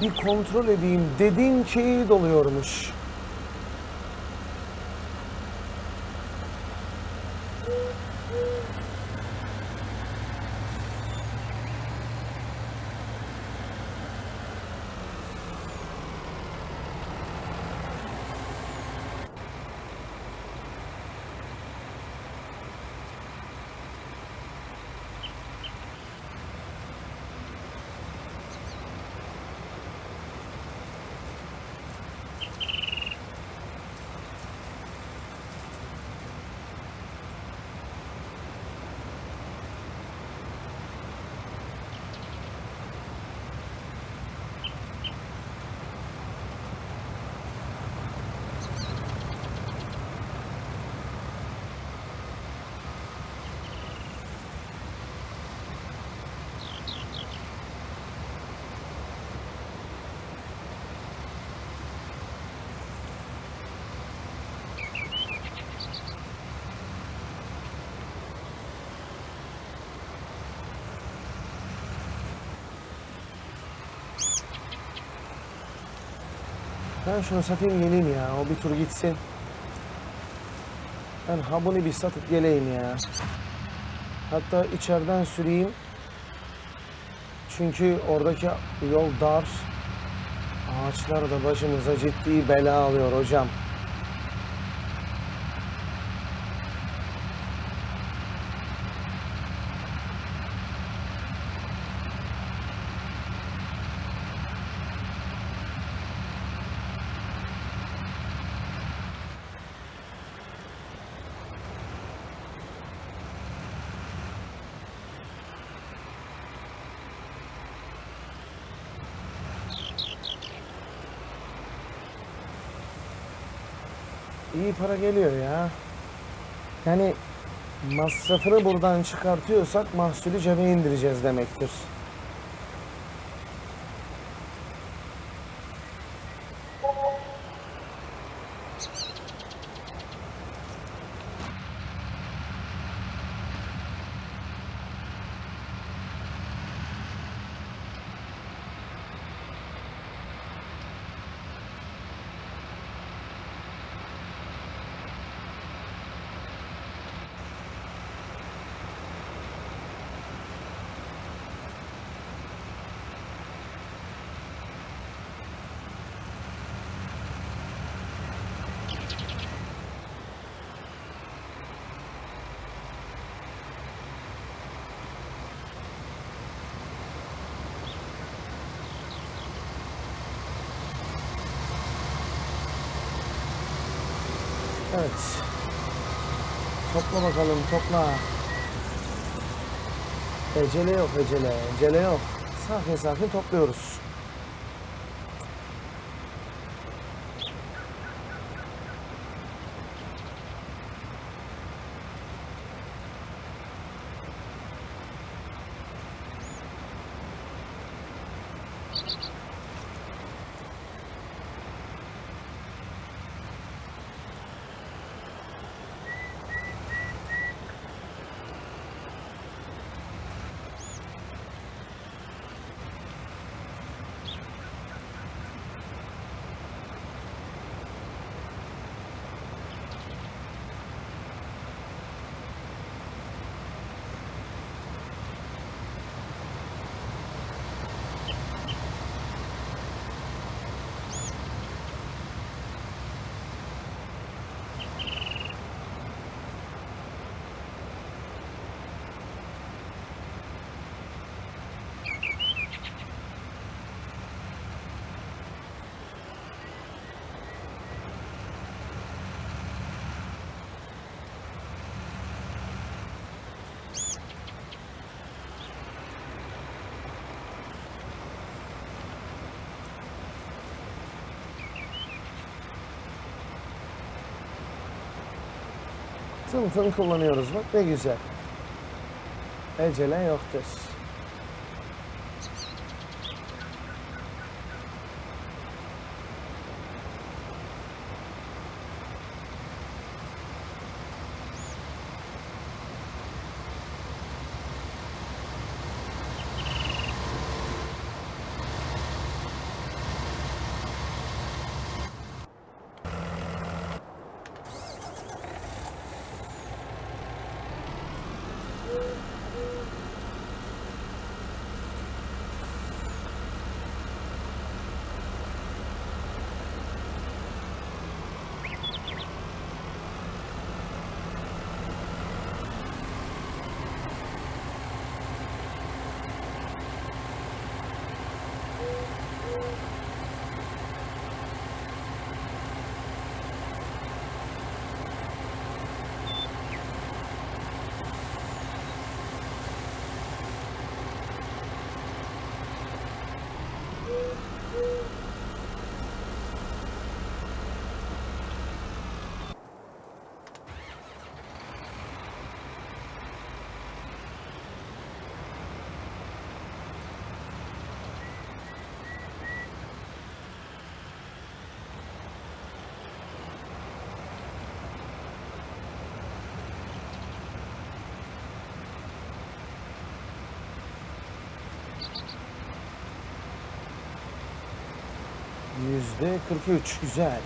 bir kontrol edeyim dediğim şeyi doluyormuş. Ben şunu satayım geleyim ya. O bir tur gitsin. Ben habunu bir satıp geleyim ya. Hatta içeriden süreyim. Çünkü oradaki yol dar. Ağaçlar da başımıza ciddi bela alıyor hocam. İyi para geliyor ya. Yani masrafını buradan çıkartıyorsak mahsulü cebe indireceğiz demektir. Evet. Topla bakalım, topla. Ecele yok, ecele yok. Sakin sakin topluyoruz. Tın tın kullanıyoruz bak ne güzel. Ecele yoktur. %43 güzel.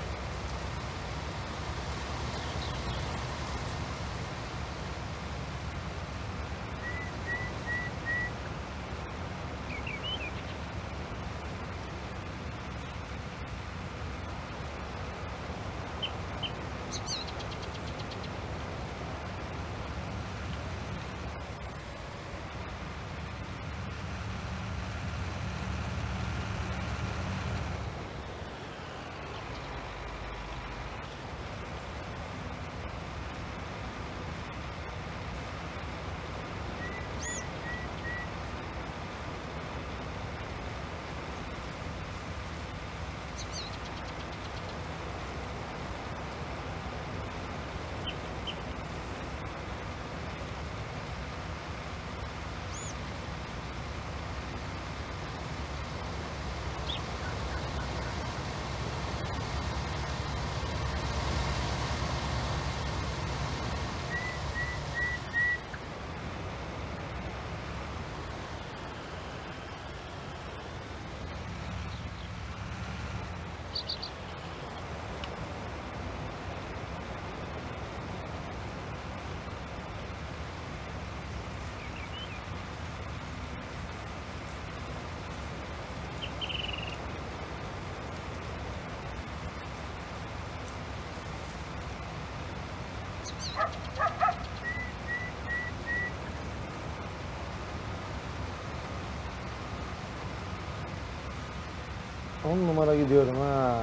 On numara gidiyorum ha.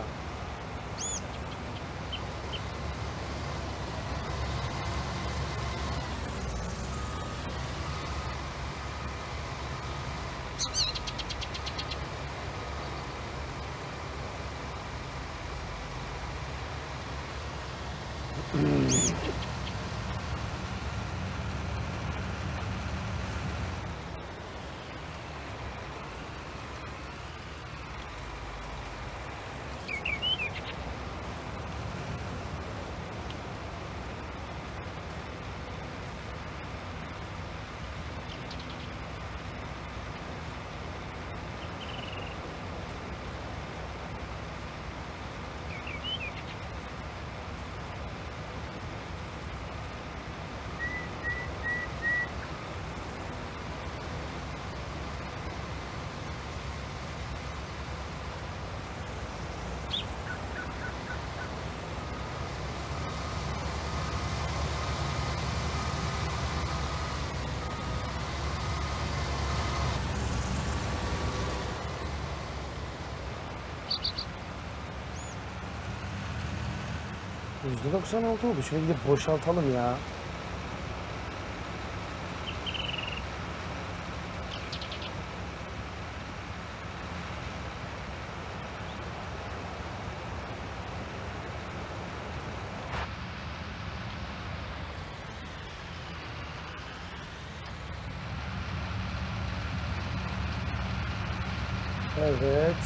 %96 oldu. Şöyle gidip boşaltalım ya. Evet.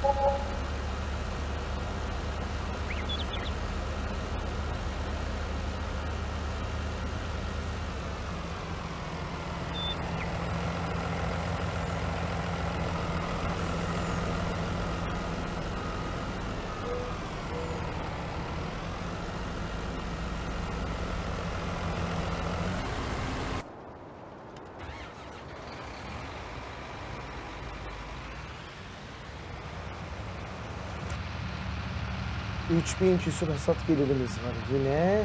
...3000 küsur hasat gelirimiz var yine.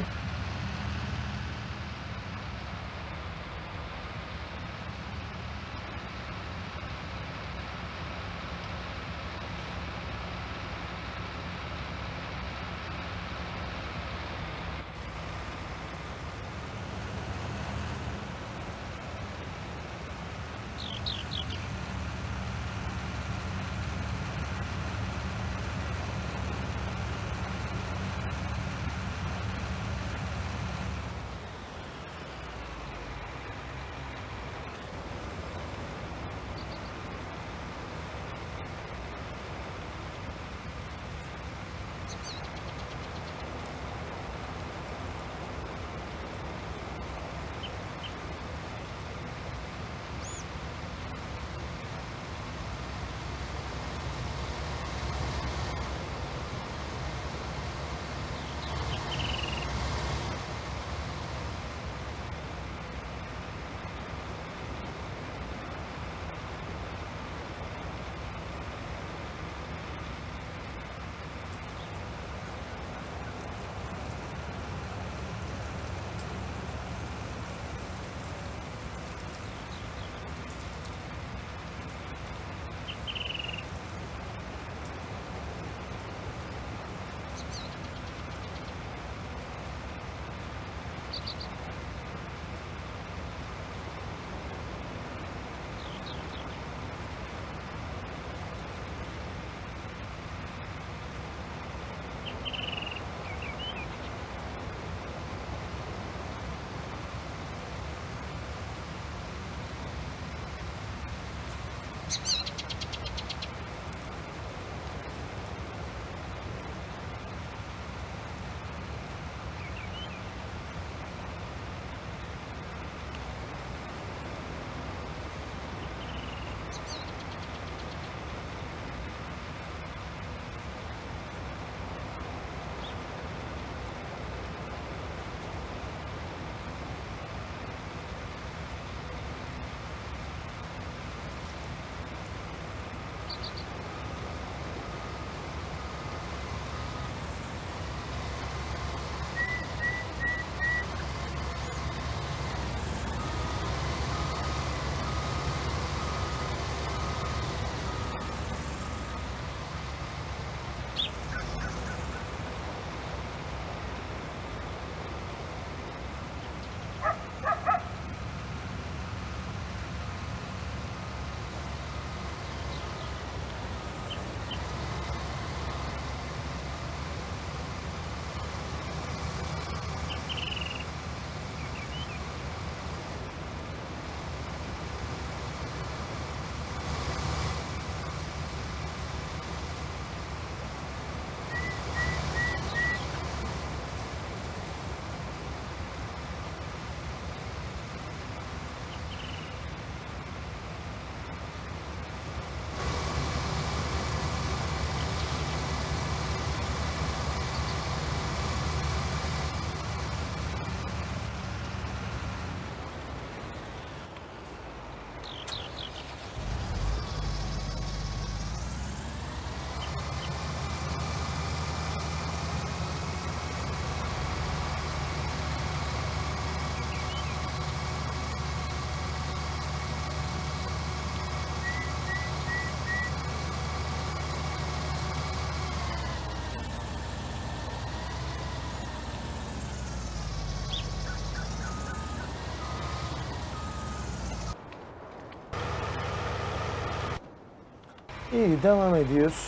İyi, devam ediyoruz.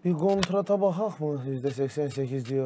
Bir kontrata bakak mı? %88 diyor.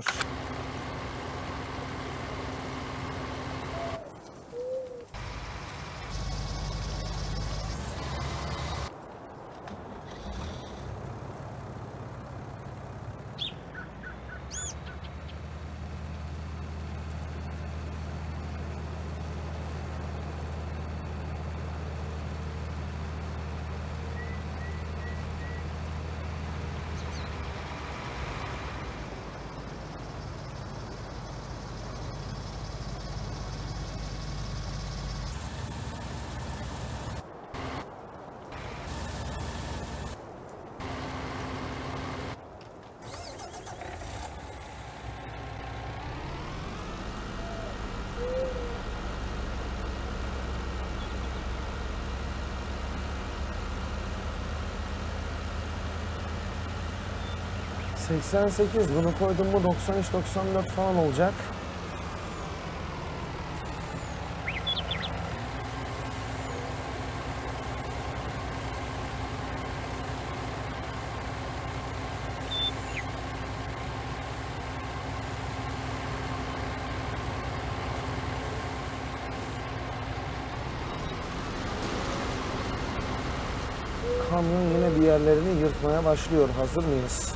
...88 bunu koydum mu 93-94 falan olacak. Kamyon yine bir yerlerini yırtmaya başlıyor. Hazır mıyız?